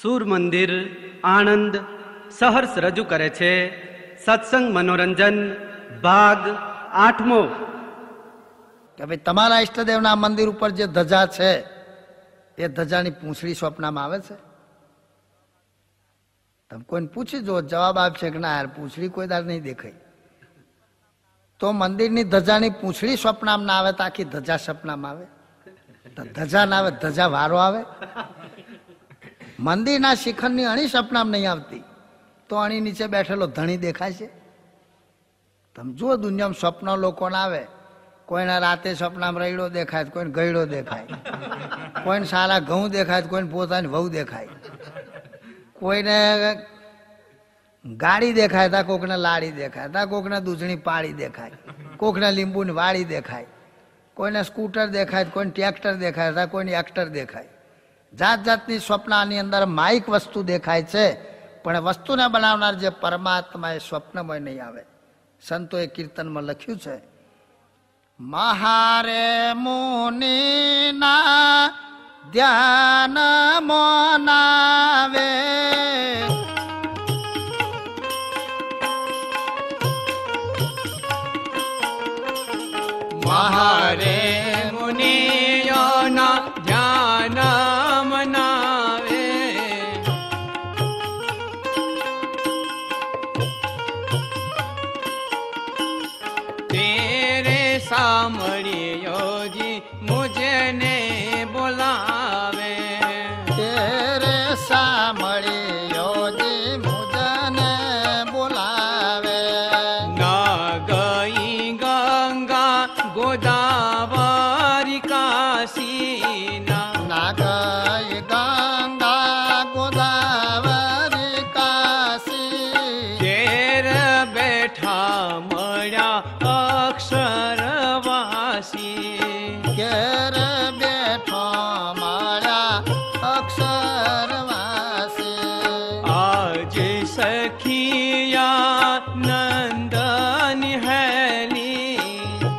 સૂર મંદિર આણંદ સહર્ષ રજૂ કરે છે સત્સંગ મનોરંજન ભાગ 8મો. કે ભાઈ તમારા ઈષ્ટદેવના મંદિર ઉપર જે ધજા છે એ ધજાની પૂંછડી સ્વપ્નમાં આવે છે? તમે કોઈને પૂછી જો, જવાબ આપશે કે ના યાર પૂંછડી કોઈ દાર નહીં દેખાય. તો મંદિરની ધજાની પૂંછડી સ્વપ્નમાં ના આવે તો આખી ધજા સપનામાં આવે? ધજા ના આવે, ધજા વારો આવે? મંદિરના શિખરની અણી સપનામાં નહીં આવતી તો અણી નીચે બેઠેલો ધણી દેખાય છે? તમે જુઓ દુનિયામાં સ્વપ્ન લોકોને આવે. કોઈને રાતે સપનામાં રૈડો દેખાય, કોઈને ગયડો દેખાય, કોઈને સારા ઘઉં દેખાય, કોઈને પોતાની વહુ દેખાય, કોઈને ગાડી દેખાય તા, કોકને લાડી દેખાય તા, કોકને દૂધણી પાડી દેખાય, કોકને લીંબુની વાડી દેખાય, કોઈને સ્કૂટર દેખાય, કોઈને ટ્રેક્ટર દેખાય તા, કોઈને એક્ટર દેખાય. જાત જાતની સ્વપ્નની અંદર માઇક વસ્તુ દેખાય છે, પણ વસ્તુને બનાવનાર જે પરમાત્મા એ સ્વપ્નમય નહીં આવે. સંતોએ કીર્તનમાં લખ્યું છે, મહારે મુનિના ધ્યાન મોનાવે, મહારે મુનિયોના ધ્યાન મનાવે, તેરે સાંભળ્યો જી મુજને બોલાવે, તેરે સાંભળ્યો જી મુજને બોલાવે. ના ગઈ ગંગા ગોદાવરી કાશી, ના ગઈ ગંગા ગોદાવરી કાશી, ઘેર બેઠા મળ્યા અક્ષરવાસી, ઘેર બેઠો મારા અક્ષરવાસી. આજ સખિયા નંદન હેલી,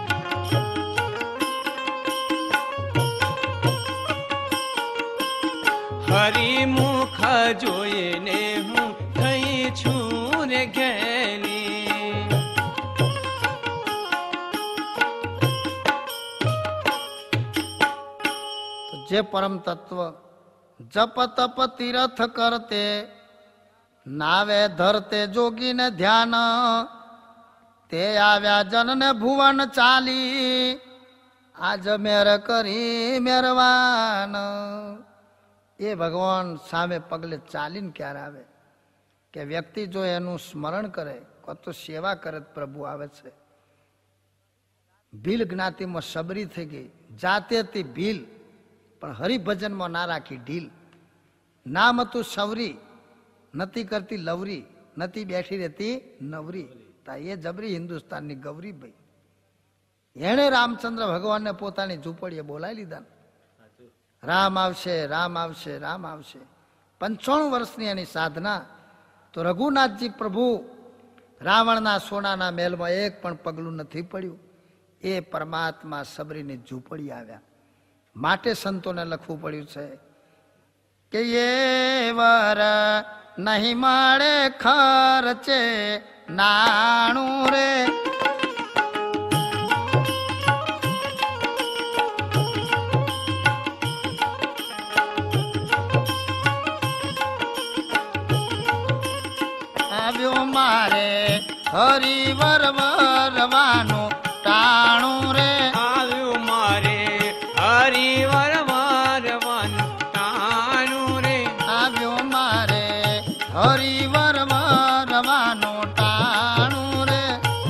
હરિમુખ જોઈને હું થઈ છું રે ઘેલી. જે પરમ તત્વ જપ તપ તીર્થ કરતે, નાવે ધરતે જોગીને ધ્યાન, તે આવ્યા જનને ભુવન ચાલી, આજ મેર કરી મેરવાન. એ ભગવાન સામે પગલે ચાલીને ક્યારે આવે કે વ્યક્તિ જો એનું સ્મરણ કરે, તો સેવા કરે, પ્રભુ આવે છે. ભીલ જ્ઞાતિમાં સબરી થઈ ગઈ, જાતે હતી ભીલ પણ હરિભજનમાં ના રાખી ઢીલ. નામ હતું સવરી, નથી કરતી લવરી, નથી બેઠી રહેતી નવરી. તા એ જબરી હિન્દુસ્તાનની ગૌરી ભાઈ. એણે રામચંદ્ર ભગવાનને પોતાની ઝૂંપડીએ બોલાવી લીધા. રામ આવશે, રામ આવશે, રામ આવશે. 95 વર્ષની એની સાધના. તો રઘુનાથજી પ્રભુ રાવણના સોનાના મહેલમાં એક પણ પગલું નથી પડ્યું. એ પરમાત્મા સબરીની ઝૂંપડી આવ્યા. માટે સંતોને લખવું પડ્યું છે કે એ વર નહીં મળે ખર્ચે નાણું રે, આવ્યો મારે હરિવર વરવાનું ટાણું રે, આવ્યું મારે હરિવર વરવાનું ટાણું રે, આવ્યો મારે હરિવર વરવાનું ટાણું રે.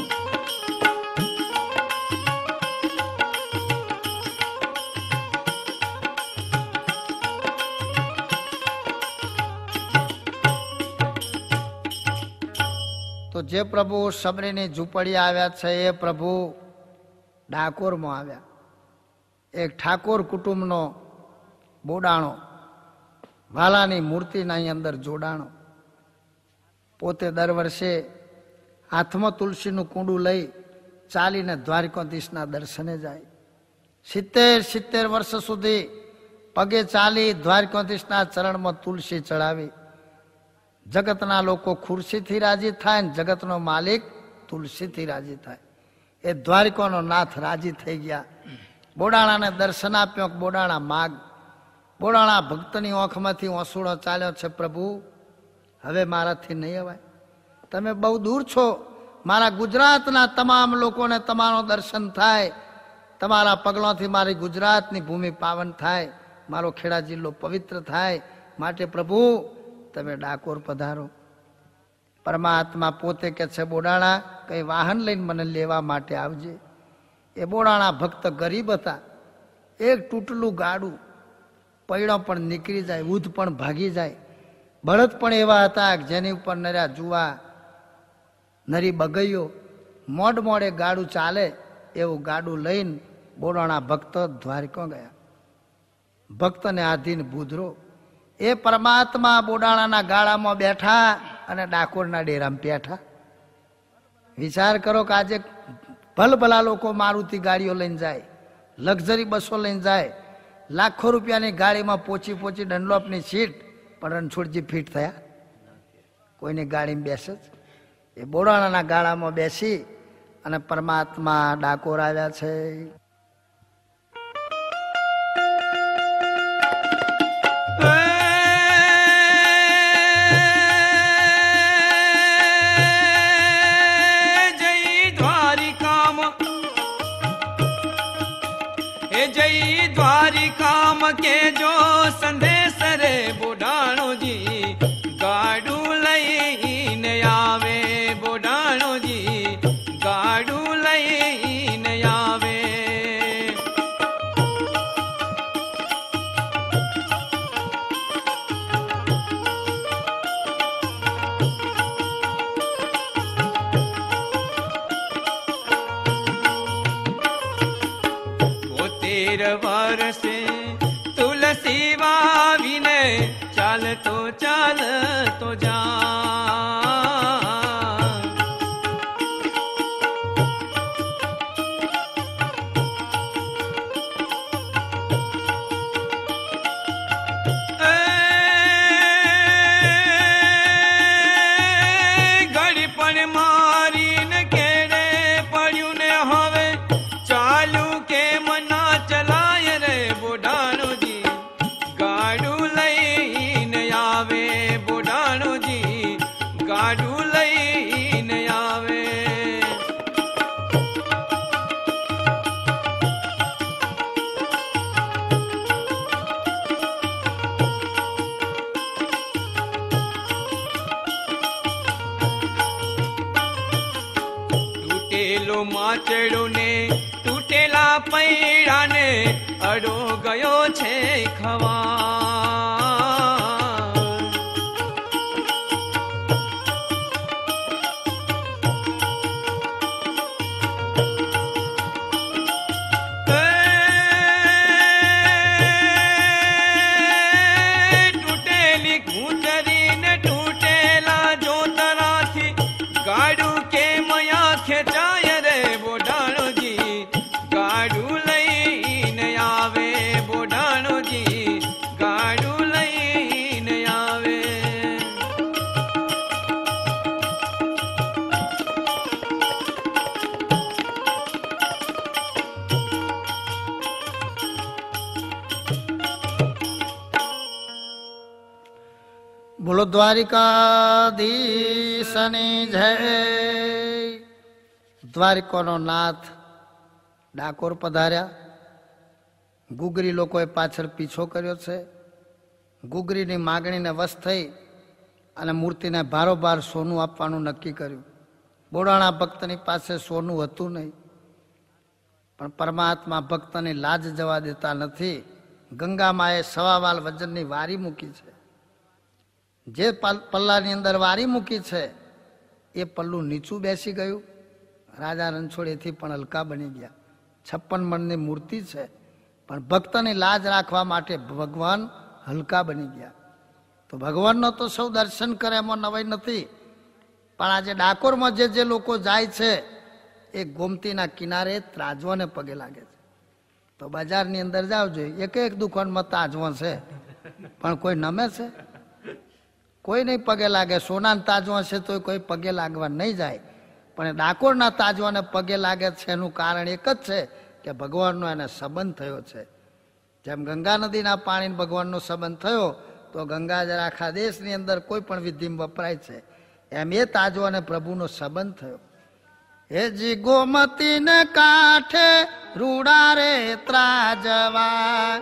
તો જે પ્રભુ સબરીની ઝૂંપડી આવ્યા છે એ પ્રભુ ડાકોરમાં આવ્યા. એક ઠાકોર કુટુંબનો બોડાણો, વાલાની મૂર્તિના અંદર જોડાણો. પોતે દર વર્ષે હાથમાં તુલસીનું કુંડું લઈ ચાલીને દ્વારકાધીશના દર્શને જાય. 70 વર્ષ સુધી પગે ચાલી દ્વારકાધીશના ચરણમાં તુલસી ચડાવી. જગતના લોકો ખુરશીથી રાજી થાય ને જગતનો માલિક તુલસીથી રાજી થાય. એ દ્વારકાનો નાથ રાજી થઈ ગયા. બોડાણાને દર્શન આપ્યો. બોડાણા માગ. બોડાણા ભક્તની આંખમાંથી ઓસુડો ચાલ્યો છે, પ્રભુ હવે મારાથી નહીં અવાય. તમે બહુ દૂર છો. મારા ગુજરાતના તમામ લોકોને તમારો દર્શન થાય. તમારા પગલોથી મારી ગુજરાતની ભૂમિ પાવન થાય, મારો ખેડા જિલ્લો પવિત્ર થાય. માટે પ્રભુ તમે ડાકોર પધારો. પરમાત્મા પોતે કે છે, બોડાણા કઈ વાહન લઈને મને લેવા માટે આવજે. એ બોડાણા ભક્ત ગરીબ હતા. એક તૂટલું ગાડું, પૈડો પણ નીકળી જાય, ઊધ પણ ભાગી જાય. બળદ પણ એવા હતા જેની ઉપર નર્યા જુવા, નરી બગૈયો, મોડ મોડે ગાડું ચાલે એવું ગાડું લઈને બોડાણા ભક્ત દ્વારકા ગયા. ભક્તને આધીન ભૂધરો. એ પરમાત્મા બોડાણાના ગાળામાં બેઠા અને ડાકોરના ડેરામાં બેઠા. વિચાર કરો કે આજે ભલભલા લોકો મારુતિ ગાડીઓ લઈને જાય, લક્ઝરી બસો લઈને જાય, લાખો રૂપિયાની ગાડીમાં પોચી પોચી ડનલોપની સીટ, પણ રણછોડજી ફિટ થયા? કોઈની ગાડીમાં બેસે જ? એ બોડાણાના ગાળામાં બેસી અને પરમાત્મા ડાકોર આવ્યા છે. जय द्वारिकाम के जो संदेश रे बोडाणो जी गाडू लईने आवे. बोडाणो जी गाडू लईने आवे. वर्षे तुलसी वावीने चाल तो जा. घड़ी पण मारी ने केड़े पड़्યું ने હવે ચાલુ के मना चलाय रे. बोडाणो जी गाडू लईने आवे. बोडाणो जी गाडू लईने आवे. તૂટેલો માચડો ને તૂટેલા પૈડાને અડો ગયો છે ખવા. તૂટેલી ઘૂંચરીને તૂટેલા જોતરાથી ગાડું કે મયા ખેંચાય રે. બોડાણો जी गाडू लईने आवे. बोडाणो जी गाडू लईने आवे. બોલો દ્વારિકાધીશની જય. દ્વારિકાનો નાથ ડાકોર પધાર્યા. ગુગરી લોકોએ પાછળ પીછો કર્યો છે. ગુગરીની માગણીને વશ થઈ અને મૂર્તિને ભારોભાર સોનું આપવાનું નક્કી કર્યું. બોડાણા ભક્તની પાસે સોનું હતું નહીં, પણ પરમાત્મા ભક્તની લાજ જવા દેતા નથી. ગંગામાએ 1.25 વાલ વજનની વારી મૂકી છે. જે પલ્લાની અંદર વારી મૂકી છે એ પલ્લું નીચું બેસી ગયું. રાજા રણછોડેથી પણ હલકા બની ગયા. 56 મણની મૂર્તિ છે, પણ ભક્તની લાજ રાખવા માટે ભગવાન હલકા બની ગયા. તો ભગવાનનો તો સૌ દર્શન કરે, એમાં નવાઈ નથી. પણ આજે ડાકોરમાં જે લોકો જાય છે એ ગોમતીના કિનારે ત્રાજવાને પગે લાગે છે. તો બજારની અંદર જાવ જોઈએ, એક એક દુકાનમાં તાજવો છે, પણ કોઈ નમે છે? કોઈ નહીં પગે લાગે. સોનાના તાજવો છે તો કોઈ પગે લાગવા નહીં જાય, પણ ડાકોરના તાજવાને પગે લાગે છે એનું કારણ એક જ છે કે ભગવાનનો એને સંબંધ થયો છે. જેમ ગંગા નદીના પાણીને ભગવાનનો સંબંધ થયો તો ગંગાજળ આખા દેશની અંદર કોઈ પણ વિધિમાં વપરાય છે, એમ એ તાજવાને પ્રભુનો સંબંધ થયો. હેજી ગોમતી ને કાંઠે રૂડા રે ત્રાજવા,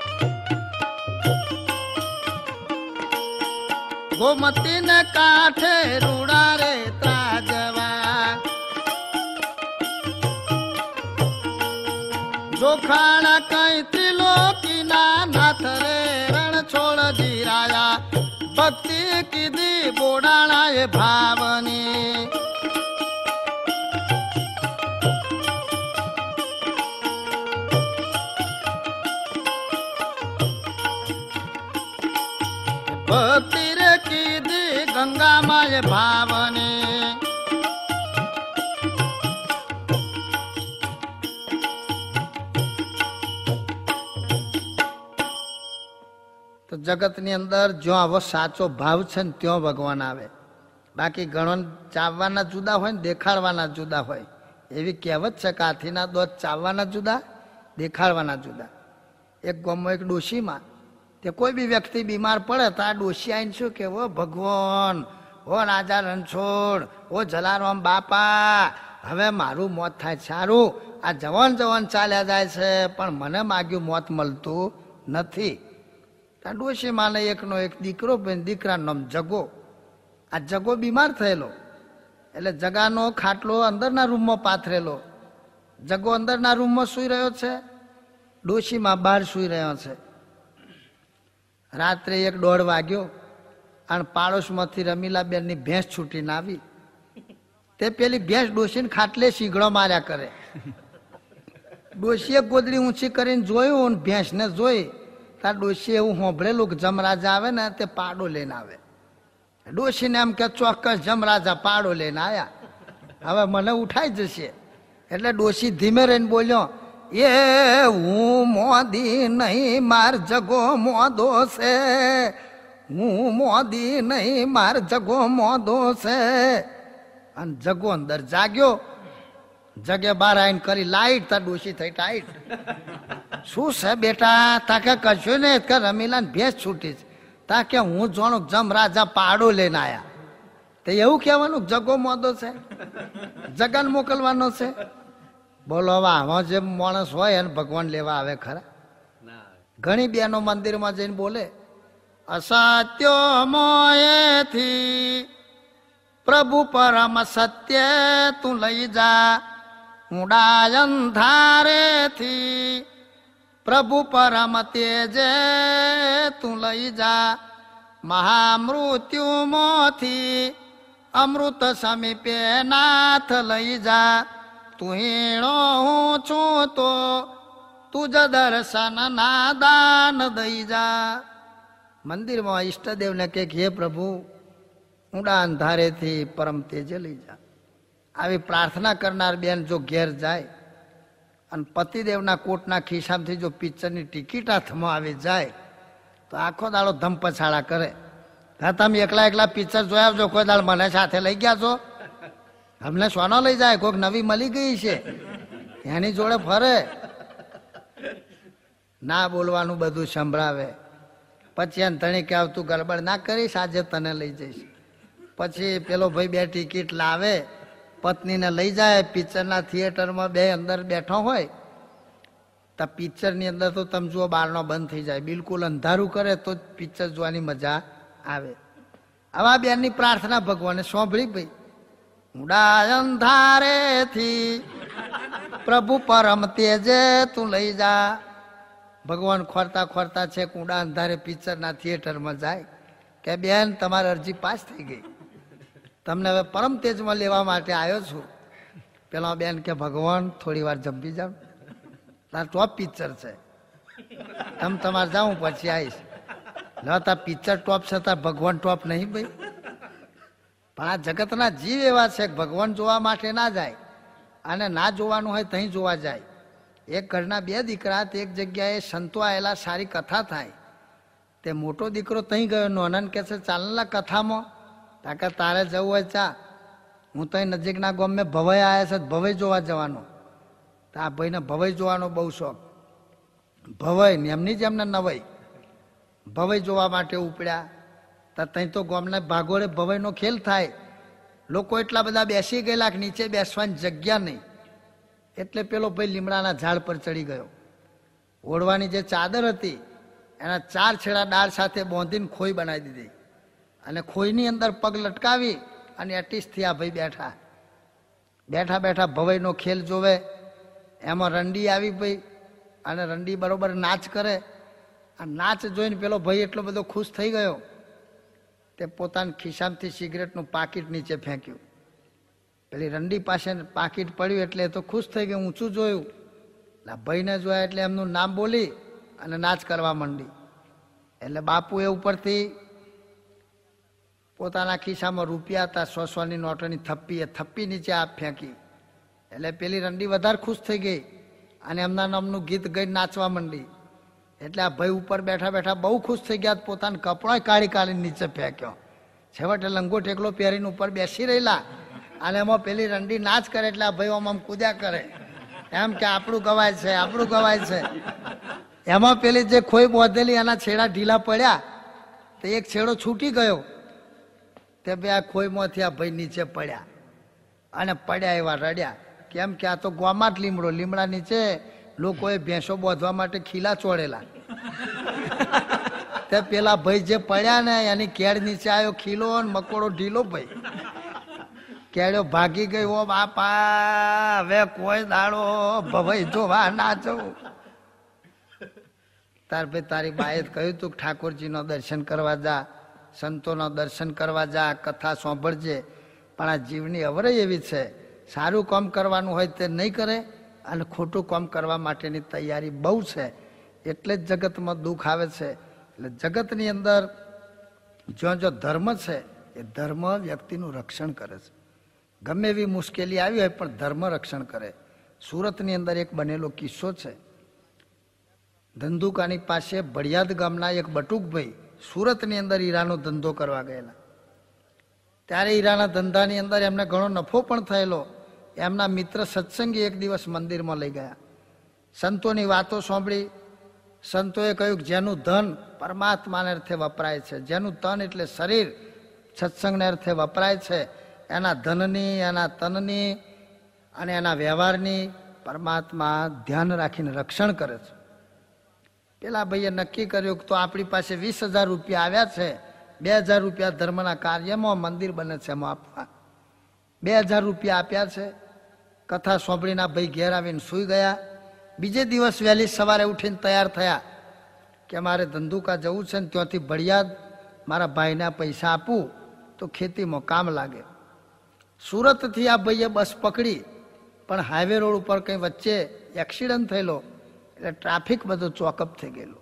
ગોમતી ને કાંઠે રૂડા રે ત્રાજવા, જોખાણા કઈ ત્રિલોકીના નાથ રે રણ છોડ જીરાયા, ભક્તિ કીધી બોડાણા એ ભાવની. ભક્તિ રે કીધી ગંગામાં એ ભાવની. તો જગતની અંદર જો આવો સાચો ભાવ છે ને ત્યાં ભગવાન આવે. બાકી ઘણો ચાવવાના જુદા હોય ને દેખાડવાના જુદા હોય. એવી કહેવત છે કે હાથીના દોત ચાવવાના જુદા, દેખાડવાના જુદા. એક ગામમાં એક ડોશીમાં તે કોઈ બી વ્યક્તિ બીમાર પડે તો આ ડોશી આવીને શું કે, ઓ ભગવાન, ઓ રાજા રણછોડ, ઓ જલારામ બાપા, હવે મારું મોત થાય. સારું, આ જવાન જવાન ચાલ્યા જાય છે પણ મને માગ્યું મોત મળતું નથી. આ ડોશી માને એકનો એક દીકરો, દીકરાનું નામ જગો. આ જગો બીમાર થયેલો એટલે જગાનો ખાટલો અંદરના રૂમમાં પાથરેલો. જગો અંદરના રૂમમાં સૂઈ રહ્યો છે, ડોશીમાં બહાર સૂઈ રહ્યો છે. રાત્રે 1-1:30 વાગ્યો અને પાડોશમાંથી રમીલાબેનની ભેંસ છૂટીને આવી. તે પેલી ભેંસ ડોશીને ખાટલે શીગડો માર્યા કરે. ડોશીએ ગોદડી ઊંચી કરીને જોયું અને ભેંસને જોઈ ત્યાં ડોશીએ એવું સાંભળેલું કે જમરાજા આવે ને તે પાડો લઈને આવે. ડોશીને એમ કે ચોક્કસ જમરાજા પાડો લઈને આવ્યા, હવે મને ઉઠાઈ જશે. એટલે ડોશી ધીમે રહીને બોલ્યો, એ હું મોદી નહીં, માર જગો મોદો છે. હું મોદી નહીં, માર જગો મોદો છે. અને જગો અંદર જાગ્યો. જગે બહાર આવીને કરી લાઈટ, તાર ડોશી થઈ ટાઈટ. શું છે બેટા? તાકે કશું ને કે રમીલાને ભેંસ છૂટી છે. તા કે હું જાણું જમરાજા પાડો લઈને આવ્યા. તે એવું કહેવાનું જગો મોદો છે, જગાને મોકલવાનો છે? બોલો, હવે આમાં જે માણસ હોય એને ભગવાન લેવા આવે ખરા? ઘણી બહેનો મંદિરમાં જઈને બોલે, અસત્યો મોએથી પ્રભુ પરમ સત્ય તું લઈ જા, ઊંડા અંધારેથી પ્રભુ પરમ તેજે તું લઈ જા, મહામૃત્યુમાંથી અમૃત સમીપે નાથ લઈ જા, તું હીણો હું છું તો તુજ દર્શન ના દાન દઈ જા. મંદિરમાં ઈષ્ટદેવને કે હે પ્રભુ, ઊંડા અંધારેથી પરમ તેજે લઈ જા. આવી પ્રાર્થના કરનાર બેન જો ઘેર જાય અને પતિદેવના કોટના ખિસ્સામાંથી જો પિક્ચરની ટિકિટ હાથમાં આવી જાય તો આખો દાડો ધમપછાડા કરે. હા, તમે એકલા એકલા પિક્ચર જોઈ આવજો, કોઈ દાડ મને સાથે લઈ ગયા છો? અમને સોનો લઈ જાય, કોઈક નવી મળી ગઈ છે એની જોડે ફરે. ના બોલવાનું બધું સંભળાવે. પછી એને ધણી કે તું ગડબડ ના કરીશ, આજે તને લઈ જઈશ. પછી પેલો ભાઈ 2 ટિકિટ લાવે, પત્નીને લઈ જાય પિક્ચરના થિયેટરમાં. 2 અંદર બેઠો હોય તો પિક્ચરની અંદર તો તમે જુઓ બારનો બંધ થઈ જાય, બિલકુલ અંધારું કરે તો પિક્ચર જોવાની મજા આવે. આવા બેનની પ્રાર્થના ભગવાને સાંભળી. ભાઈ, ઊંડા અંધારેથી પ્રભુ પરમ તેજે તું લઈ જા. ભગવાન ખોરતા ખોરતા છે ઊંડા અંધારે પિક્ચરના થિયેટરમાં જાય કે બેન તમારી અરજી પાસ થઈ ગઈ, તમને હવે પરમ તેજમાં લેવા માટે આવ્યો છું. પેલા બેન કે ભગવાન થોડી વાર જંપી જાવ, તાર ટોપ પિક્ચર છે, તમે તમારે જાઉં પછી આવીશ. તાર પિક્ચર ટોપ છે, તાર ભગવાન ટોપ નહીં ભાઈ. પણ આ જગતના જીવ એવા છે કે ભગવાન જોવા માટે ના જાય અને ના જોવાનું હોય ત્યાં જોવા જાય. એક ઘરના બે દીકરા તે એક જગ્યાએ સંતો આવેલા, સારી કથા થાય. તે મોટો દીકરો ત્યાં ગયો, નાનાને કહે છે ચાલના કથામાં, કાકા તારે જવું હોય ચા, હું તો નજીકના ગામ મેં ભવાઈ આવ્યા છે, ભવાઈ જોવા જવાનો. તો આ ભાઈને ભવાઈ જોવાનો બહુ શોખ. ભવાઈ ને એમની જ એમને નવાઈ ભવાઈ જોવા માટે ઉપડ્યા. તો ત્યાં તો ગામના ભાગોળે ભવાઈનો ખેલ થાય. લોકો એટલા બધા બેસી ગયેલા કે નીચે બેસવાની જગ્યા નહીં. એટલે પેલો ભાઈ લીમડાના ઝાડ પર ચડી ગયો. ઓઢવાની જે ચાદર હતી એના 4 છેડા ડાળ સાથે બાંધીને ખોઈ બનાવી દીધી, અને ખોઈની અંદર પગ લટકાવી અને અટીસથી આ ભાઈ બેઠા. બેઠા બેઠા ભવાઈનો ખેલ જોવે. એમાં રંડી આવી ભાઈ, અને રંડી બરોબર નાચ કરે. આ નાચ જોઈને પેલો ભાઈ એટલો બધો ખુશ થઈ ગયો, તે પોતાના ખિસ્સામાંથી સિગરેટનું પાકીટ નીચે ફેંક્યું. પેલી રંડી પાસે પાકીટ પડ્યું એટલે તો ખુશ થઈ ગયું, ઊંચું જોયું. ભાઈને જોયા એટલે એમનું નામ બોલી અને નાચ કરવા માંડી. એટલે બાપુએ ઉપરથી પોતાના ખિસ્સામાં રૂપિયા હતા, 100-100ની નોટોની થપ્પી, એ થપ્પી નીચે આપ ફેંકી. એટલે પેલી રંડી વધારે ખુશ થઈ ગઈ અને એમના નામનું ગીત ગાઈને નાચવા માંડી. એટલે આ ભાઈ ઉપર બેઠા બેઠા બહુ ખુશ થઈ ગયા, પોતાના કપડા કાઢીને નીચે ફેંક્યો. છેવટે લંગોટ એકલો પહેરીને ઉપર બેસી રહેલા, અને એમાં પેલી રંડી નાચ કરે એટલે આ ભાઈ આમ કૂદ્યા કરે, એમ કે આપણું ગવાય છે, આપણું ગવાય છે. એમાં પેલી જે ખોઈ બોધેલી એના છેડા ઢીલા પડ્યા, તો એક છેડો છૂટી ગયો. તે બે આ ખોઈમાંથી આ ભાઈ નીચે પડ્યા, અને પડ્યા એવા રડ્યા. કેમ કે આ તો ગોમાં જ લીમડો, લીમડા નીચે લોકોએ ભેંસો બોધવા માટે ખીલા ચોળેલા. તે પેલા ભાઈ જે પડ્યા ને એની કેળ નીચે આવ્યો ખીલો, અને મકોડો ઢીલો. ભાઈ કેળ્યો ભાગી ગઈ. ઓ બાપા, હવે કોઈ દાડો ભવાઈ જોવા ના જવું. તાર ભાઈ તારી બાએ કહ્યું તું ઠાકોરજીનો દર્શન કરવા જા, સંતોનો દર્શન કરવા જા, કથા સાંભળજે. પણ આ જીવની અવરય એવી છે, સારું કામ કરવાનું હોય તે નહીં કરે, અને ખોટું કામ કરવા માટેની તૈયારી બહુ છે. એટલે જ જગતમાં દુઃખ આવે છે. એટલે જગતની અંદર જો ધર્મ છે, એ ધર્મ વ્યક્તિનું રક્ષણ કરે છે. ગમે એવી મુશ્કેલી આવી હોય પણ ધર્મ રક્ષણ કરે. સુરતની અંદર એક બનેલો કિસ્સો છે. ધંધુકાની પાસે ભડિયાદ ગામના એક બટુકભાઈ સુરતની અંદર હીરાનો ધંધો કરવા ગયેલા. ત્યારે હીરાના ધંધાની અંદર એમને ઘણો નફો પણ થયેલો. એમના મિત્ર સત્સંગી એક દિવસ મંદિરમાં લઈ ગયા. સંતોની વાતો સાંભળી. સંતોએ કહ્યું કે જેનું ધન પરમાત્માને અર્થે વપરાય છે, જેનું તન એટલે શરીર સત્સંગને અર્થે વપરાય છે, એના ધનની, એના તનની અને એના વ્યવહારની પરમાત્મા ધ્યાન રાખીને રક્ષણ કરે છે. પેલા ભાઈએ નક્કી કર્યું કે તો આપણી પાસે 20,000 રૂપિયા આવ્યા છે, 2,000 રૂપિયા ધર્મના કાર્યમાં, મંદિર બને છે એમાં આપવા. 2,000 રૂપિયા આપ્યા છે. કથા સાંભળીને ભાઈ ઘેર આવીને સૂઈ ગયા. બીજે દિવસ વહેલી સવારે ઉઠીને તૈયાર થયા કે મારે ધંધુકા જવું છે, ને ત્યાંથી ભડિયાદ મારા ભાઈને પૈસા આપું તો ખેતીમાં કામ લાગે. સુરતથી આ ભાઈએ બસ પકડી, પણ હાઈવે રોડ ઉપર કંઈ વચ્ચે એક્સિડન્ટ થયેલો, એટલે ટ્રાફિક બધો ચોકઅપ થઈ ગયેલો.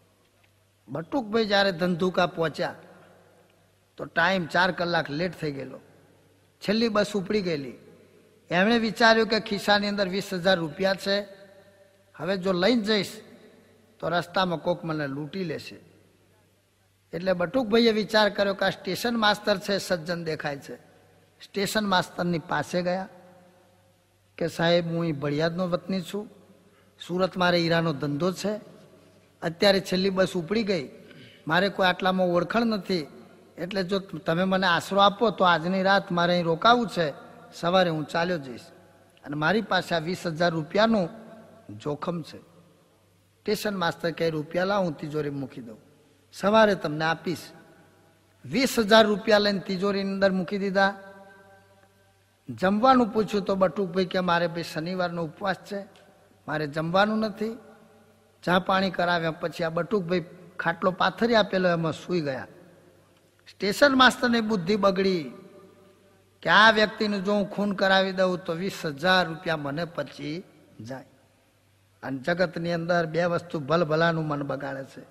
બટુકભાઈ જ્યારે ધંધુકા પહોંચ્યા તો ટાઈમ 4 કલાક લેટ થઈ ગયેલો. છેલ્લી બસ ઉપડી ગયેલી. એમણે વિચાર્યું કે ખિસ્સાની અંદર 20,000 રૂપિયા છે, હવે જો લઈને જઈશ તો રસ્તામાં કોક મને લૂંટી લેશે. એટલે બટુકભાઈએ વિચાર કર્યો કે આ સ્ટેશન માસ્તર છે, સજ્જન દેખાય છે. સ્ટેશન માસ્તરની પાસે ગયા કે સાહેબ, હું અહીં ભડિયાદનો વતની છું, સુરત મારે હીરાનો ધંધો છે, અત્યારે છેલ્લી બસ ઉપડી ગઈ, મારે કોઈ આટલામાં ઓળખાણ નથી, એટલે જો તમે મને આશરો આપો તો આજની રાત મારે અહીં રોકાવું છે, સવારે હું ચાલ્યો જઈશ, અને મારી પાસે આ 20,000 રૂપિયાનું જોખમ છે. સ્ટેશન માસ્તર કહે રૂપિયા લાવ, હું તિજોરી મૂકી દઉં, સવારે તમને આપીશ. 20,000 રૂપિયા લઈને તિજોરીની અંદર મૂકી દીધા. જમવાનું પૂછ્યું તો બટુકભાઈ કે મારે ભાઈ શનિવારનો ઉપવાસ છે, મારે જમવાનું નથી. ચા પાણી કરાવ્યા પછી આ બટુકભાઈ ખાટલો પાથરી આપેલો એમાં સૂઈ ગયા. સ્ટેશન માસ્તરની બુદ્ધિ બગડી કે આ વ્યક્તિનું જો હું ખૂન કરાવી દઉં તો 20,000 રૂપિયા મને પછી જાય. અને જગતની અંદર 2 વસ્તુ ભલભલાનું મન બગાડે છે.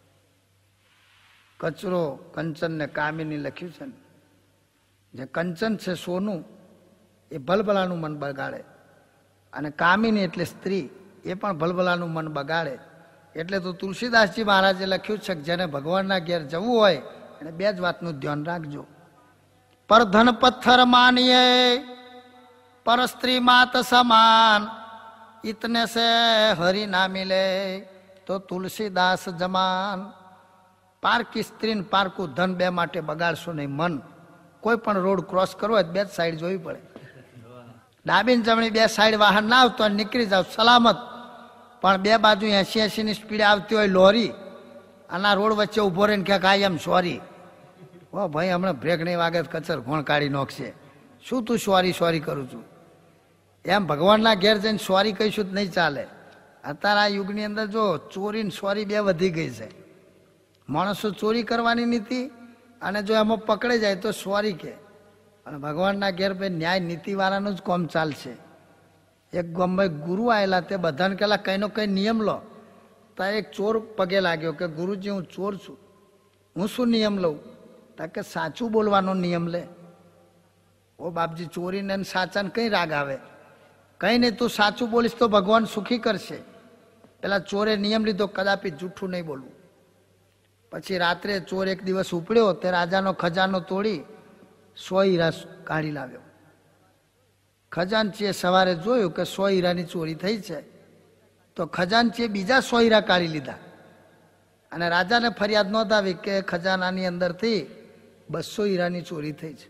કચરો, કંચન ને કામિની લખ્યું છે ને, જે કંચન છે સોનું, એ ભલભલાનું મન બગાડે, અને કામિની એટલે સ્ત્રી, એ પણ ભલભલાનું મન બગાડે. એટલે તો તુલસીદાસજી મહારાજે લખ્યું છે કે જેને ભગવાનના ઘેર જવું હોય એને બે જ વાતનું ધ્યાન રાખજો. પર ધન પથ્થર માનીએ પર સ્ત્રી માત સમાન, ઇતને સે હરી ના મિલે તો તુલસીદાસ જમાન. પારકી સ્ત્રી પારકું ધન બે માટે બગાડશો નહીં મન. કોઈ પણ રોડ ક્રોસ કરવો હોય બે જ સાઈડ જોવી પડે. ડાબી જમણી બે સાઈડ વાહન ના આવતો નીકળી જાવ સલામત. પણ બે બાજુ 80-80 ની સ્પીડે આવતી હોય લોરી, આના રોડ વચ્ચે ઉભો રહીને ક્યાંક આઈ એમ સોરી, ઓ ભાઈ હમણાં બ્રેક નહીં વાગે કચર ઘોણ કાઢી નાખશે, શું તું સોરી કરું છું? એમ ભગવાનના ઘેર જઈને સોરી કહીશું જ નહીં ચાલે. અત્યારે આ યુગની અંદર જો ચોરી ને સોરી બે વધી ગઈ છે. માણસો ચોરી કરવાની નીતિ, અને જો એમાં પકડે જાય તો સોરી કે. અને ભગવાનના ઘેર ભાઈ ન્યાય નીતિવાળાનું જ કોમ ચાલશે. એક ગામમાં ગુરુ આવેલા, તે બધાને કહેલા કંઈનો કંઈ નિયમ લો. ત્યાં એક ચોર પગે લાગ્યો કે ગુરુજી હું ચોર છું, હું શું નિયમ લઉં? તા કે સાચું બોલવાનો નિયમ લે. ઓ બાપજી, ચોરીને સાચાને કઈ રાગ આવે? કઈ નહીં, તું સાચું બોલીશ તો ભગવાન સુખી કરશે. પેલા ચોરે નિયમ લીધો કદાપી જૂઠું નહીં બોલવું. પછી રાત્રે ચોર એક દિવસ ઉપડ્યો તે રાજાનો ખજાનો તોડી 100 હીરા કાઢી લાવ્યો. ખજાનચીએ સવારે જોયું કે 100 હીરાની ચોરી થઈ છે, તો ખજાનચીએ બીજા 100 હીરા કાઢી લીધા અને રાજાને ફરિયાદ નોંધાવી કે ખજાનાની અંદરથી 200 હીરાની ચોરી થઈ છે.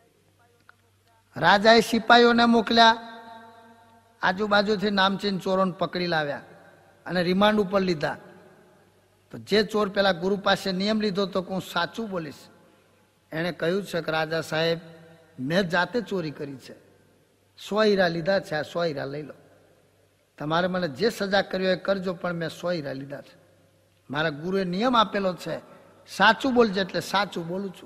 રાજાએ સિપાહીઓને મોકલ્યા, આજુબાજુથી નામચીન ચોરોને પકડી લાવ્યા અને રિમાન્ડ ઉપર લીધા. તો જે ચોર પેલા ગુરુ પાસે નિયમ લીધો તો હું સાચું બોલીશ, એણે કહ્યું છે કે રાજા સાહેબ મેં જાતે ચોરી કરી છે, 100 હીરા લીધા છે, આ 100 હીરા લઈ લો. તમારે મને જે સજા કરી હોય કરજો, પણ મેં 100 હીરા લીધા છે. મારા ગુરુએ નિયમ આપેલો છે સાચું બોલજે, એટલે સાચું બોલું છું.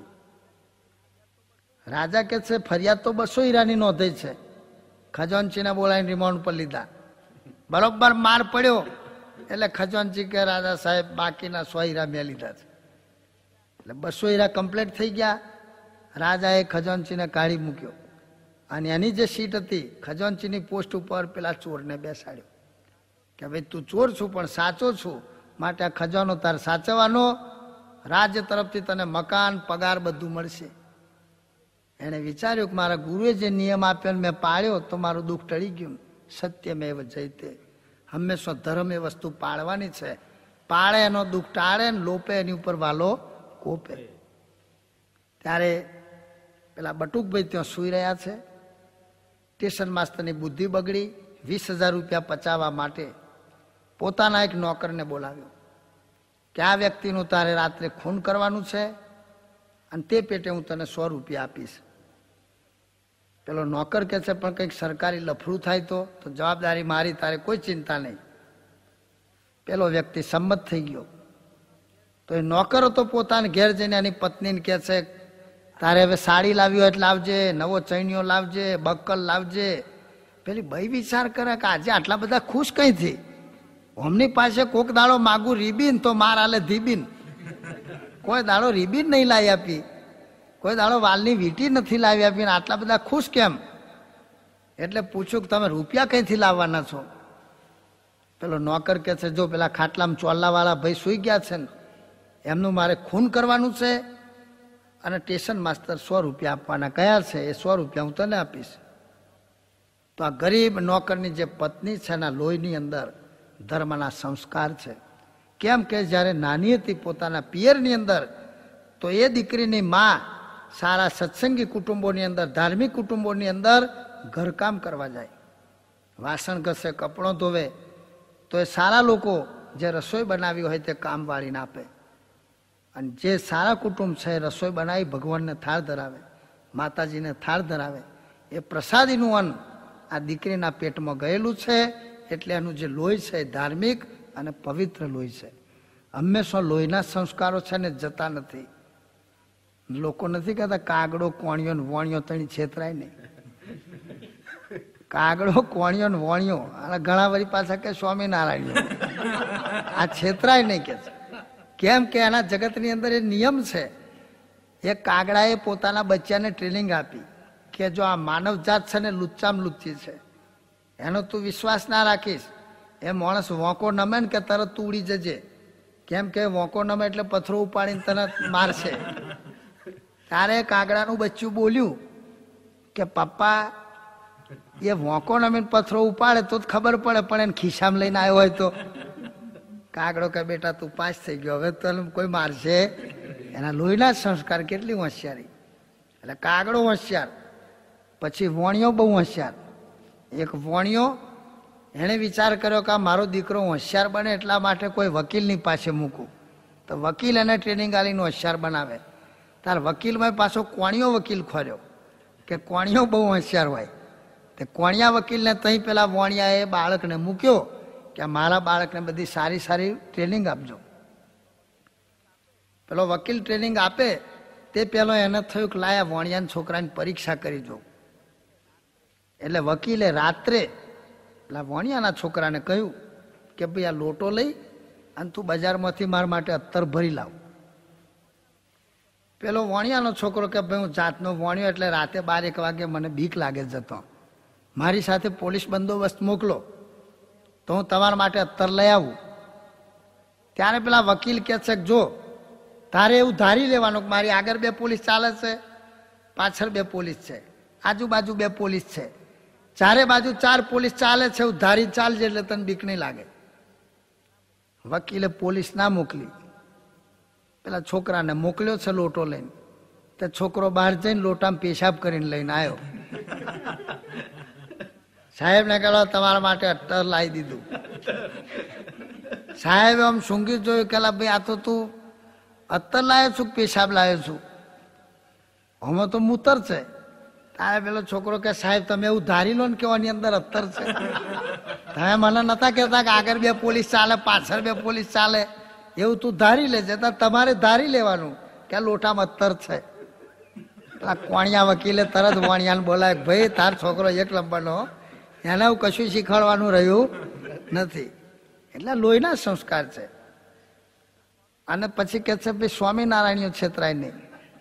રાજા કે છે ફરિયાદ તો 200 હીરાની નોંધાઈ છે. ખજાનચીને બોલાવીને રિમાન્ડ પર લીધા. બરોબર માર પડ્યો એટલે ખજાનચી કે રાજા સાહેબ બાકીના 100 હીરા મેં લીધા છે. એટલે 200 હીરા કમ્પ્લીટ થઈ ગયા. રાજાએ ખજાનચીને કાઢી મૂક્યો અને એની જે સીટ હતી ખજાનચીની પોસ્ટ ઉપર પેલા ચોરને બેસાડ્યો કે ભાઈ તું ચોર છું પણ સાચો છું, માટે આ ખજાનો તાર સાચવવાનો, રાજ્ય તરફથી તને મકાન પગાર બધું મળશે. એણે વિચાર્યું કે મારા ગુરુએ જે નિયમ આપ્યો મેં પાળ્યો તો મારું દુઃખ ટળી ગયું. સત્યમેવ જયતે, હંમેશા ધર્મ એ વસ્તુ પાળવાની છે. પાળે એનો દુઃખ ટાળે, ને લોપે એની ઉપર વાલો કોપે. ત્યારે પેલા બટુકભાઈ ત્યાં સૂઈ રહ્યા છે. સ્ટેશન માસ્તરની બુદ્ધિ બગડી. 20,000 રૂપિયા પચાવવા માટે પોતાના એક નોકરને બોલાવ્યો કે આ વ્યક્તિનું તારે રાત્રે ખૂન કરવાનું છે અને તે પેટે હું તને 100 રૂપિયા આપીશ. પેલો નોકર કે છે પણ કંઈક સરકારી લફરું થાય તો જવાબદારી મારી, તારે કોઈ ચિંતા નહીં. પેલો વ્યક્તિ સંમત થઈ ગયો. તો એ નોકરો તો પોતાના ઘેર જઈને એની પત્નીને કહે છે તારે હવે સાડી લાવી હોય એટલે લાવજે, નવો ચૈનિયો લાવજે, બક્કલ લાવજે. પેલી ભાઈ વિચાર કરે કે આજે આટલા બધા ખુશ કઈથી? અમની પાસે કોક દાડો માગું રીબીન તો માર આલે ધીબીન. કોઈ દાડો રીબીન નહીં લાવી આપી, કોઈ દાડો વાલની વીંટી નથી લાવી આપી, આટલા બધા ખુશ કેમ? એટલે પૂછ્યું કે તમે રૂપિયા કઈથી લાવવાના છો? પેલો નોકર કે છે જો પેલા ખાટલામાં ચોલ્લાવાળા ભાઈ સુઈ ગયા છે ને એમનું મારે ખૂન કરવાનું છે અને સ્ટેશન માસ્તર 100 રૂપિયા આપવાના કયા છે, એ 100 રૂપિયા હું તને આપીશ. તો આ ગરીબ નોકરની જે પત્ની છે એના લોહીની અંદર ધર્મના સંસ્કાર છે. કેમ કે જ્યારે નાની હતી પોતાના પિયરની અંદર, તો એ દીકરીની માં સારા સત્સંગી કુટુંબોની અંદર, ધાર્મિક કુટુંબોની અંદર ઘરકામ કરવા જાય, વાસણ ઘસે, કપડો ધોવે, તો એ સારા લોકો જે રસોઈ બનાવી હોય તે કામવાળીને આપે. અને જે સારા કુટુંબ છે રસોઈ બનાવી ભગવાનને થાળ ધરાવે, માતાજીને થાળ ધરાવે. એ પ્રસાદીનું અન્ન આ દીકરીના પેટમાં ગયેલું છે. એટલે એનું જે લોહી છે એ ધાર્મિક અને પવિત્ર લોહી છે. હંમેશા લોહીના સંસ્કારો છે ને જતા નથી. લોકો નથી કહેતા કાગડો કોણિયો ને વોણિયો તણી છેતરાય નહીં. કાગડો કોણિયો ને વોણિયો, અને ઘણા વળી પાછા કે સ્વામિનારાયણ, આ છેતરાય નહીં કે છે. કેમ કે એના જગતની અંદર એ નિયમ છે. એક કાગડાએ પોતાના બચ્ચાને ટ્રેનિંગ આપી કે જો આ માનવ જાત છે ને લુચ્ચામાં લુચ્ચી છે, એનો તું વિશ્વાસ ના રાખીશ, એ માણસ વોંકો નમે ને કે તરત તું ઉડી જજે, કેમ કે વોંકો નમે એટલે પથ્થરો ઉપાડીને તરત મારશે. ત્યારે કાગડાનું બચ્ચું બોલ્યું કે પપ્પા એ વોંકો નમીને પથ્થરો ઉપાડે તો જ ખબર પડે, પણ એને ખિસ્સામાં લઈને આવ્યો હોય તો. કાગડો કે બેટા તું પાસ થઈ ગયો, હવે તને કોઈ મારશે. એના લોહીના સંસ્કાર કેટલી હોશિયારી. એટલે કાગડો હોશિયાર, પછી વોણિયો બહુ હોશિયાર. એક વોણિયો એણે વિચાર કર્યો કે મારો દીકરો હોશિયાર બને એટલા માટે કોઈ વકીલની પાસે મૂકું, તો વકીલ એને ટ્રેનિંગ આલીને હોશિયાર બનાવે. તાર વકીલમાં પાછો કોણિયો વકીલ ખોર્યો કે કોણિયો બહુ હોશિયાર હોય. તે કોણિયા વકીલને તહીં પેલા વોણિયાએ બાળકને મૂક્યો કે મારા બાળકને બધી સારી સારી ટ્રેનિંગ આપજો. પેલો વકીલ ટ્રેનિંગ આપે તે પેલો એને થયું કે લાયા વોણિયાના છોકરાની પરીક્ષા કરી જો. એટલે વકીલે રાત્રે પેલા વોણિયાના છોકરાને કહ્યું કે ભાઈ આ લોટો લઈ અને તું બજારમાંથી મારા માટે અત્તર ભરી લાવ. પેલો વોણિયાનો છોકરો કે ભાઈ હું જાતનો વોણિયો એટલે રાતે 12-1 વાગે મને બીક લાગે જતો, મારી સાથે પોલીસ બંદોબસ્ત મોકલો તો હું તમારા માટે અત્તર લઈ આવું. ત્યારે પેલા વકીલ કહે છે જો તારે એવું ધારી લેવાનું કે મારી આગળ 2 પોલીસ ચાલે છે, પાછળ 2 પોલીસ છે, આજુબાજુ 2 પોલીસ છે, ચારે બાજુ 4 પોલીસ ચાલે છે, એવું ધારી ચાલજે એટલે તને બીક નહીં લાગે. વકીલે પોલીસ ના મોકલી, પેલા છોકરાને મોકલ્યો છે લોટો લઈને. તે છોકરો બહાર જઈને લોટામાં પેશાબ કરીને લઈને આવ્યો. સાહેબને કહ્યું તમારા માટે અત્તર લાવી દીધું. સાહેબ આમ સૂંઘી જોયું કે ભાઈ આ તો તું અત્તર લાવ્યો છું, પેશાબ લાવ્યો છું, આમાં તો મૂતર છે. તારે પેલો છોકરો કે સાહેબ તમે એવું ધારી લો ને કે આની અંદર અત્તર છે. તમે મને નતા કહેતા કે આગળ 2 પોલીસ ચાલે, પાછળ 2 પોલીસ ચાલે, એવું તું ધારી લેજે. તમારે ધારી લેવાનું કે લોટામાં અત્તર છે. કોણિયા વકીલે તરત વણિયાને બોલાય ભાઈ તાર છોકરો 1 નંબરનો, એને હું કશું શીખવાડવાનું રહ્યું નથી. એટલે લોહીના સંસ્કાર છે. અને પછી કે છે ભાઈ સ્વામિનારાયણીઓ છેતરાય નહીં.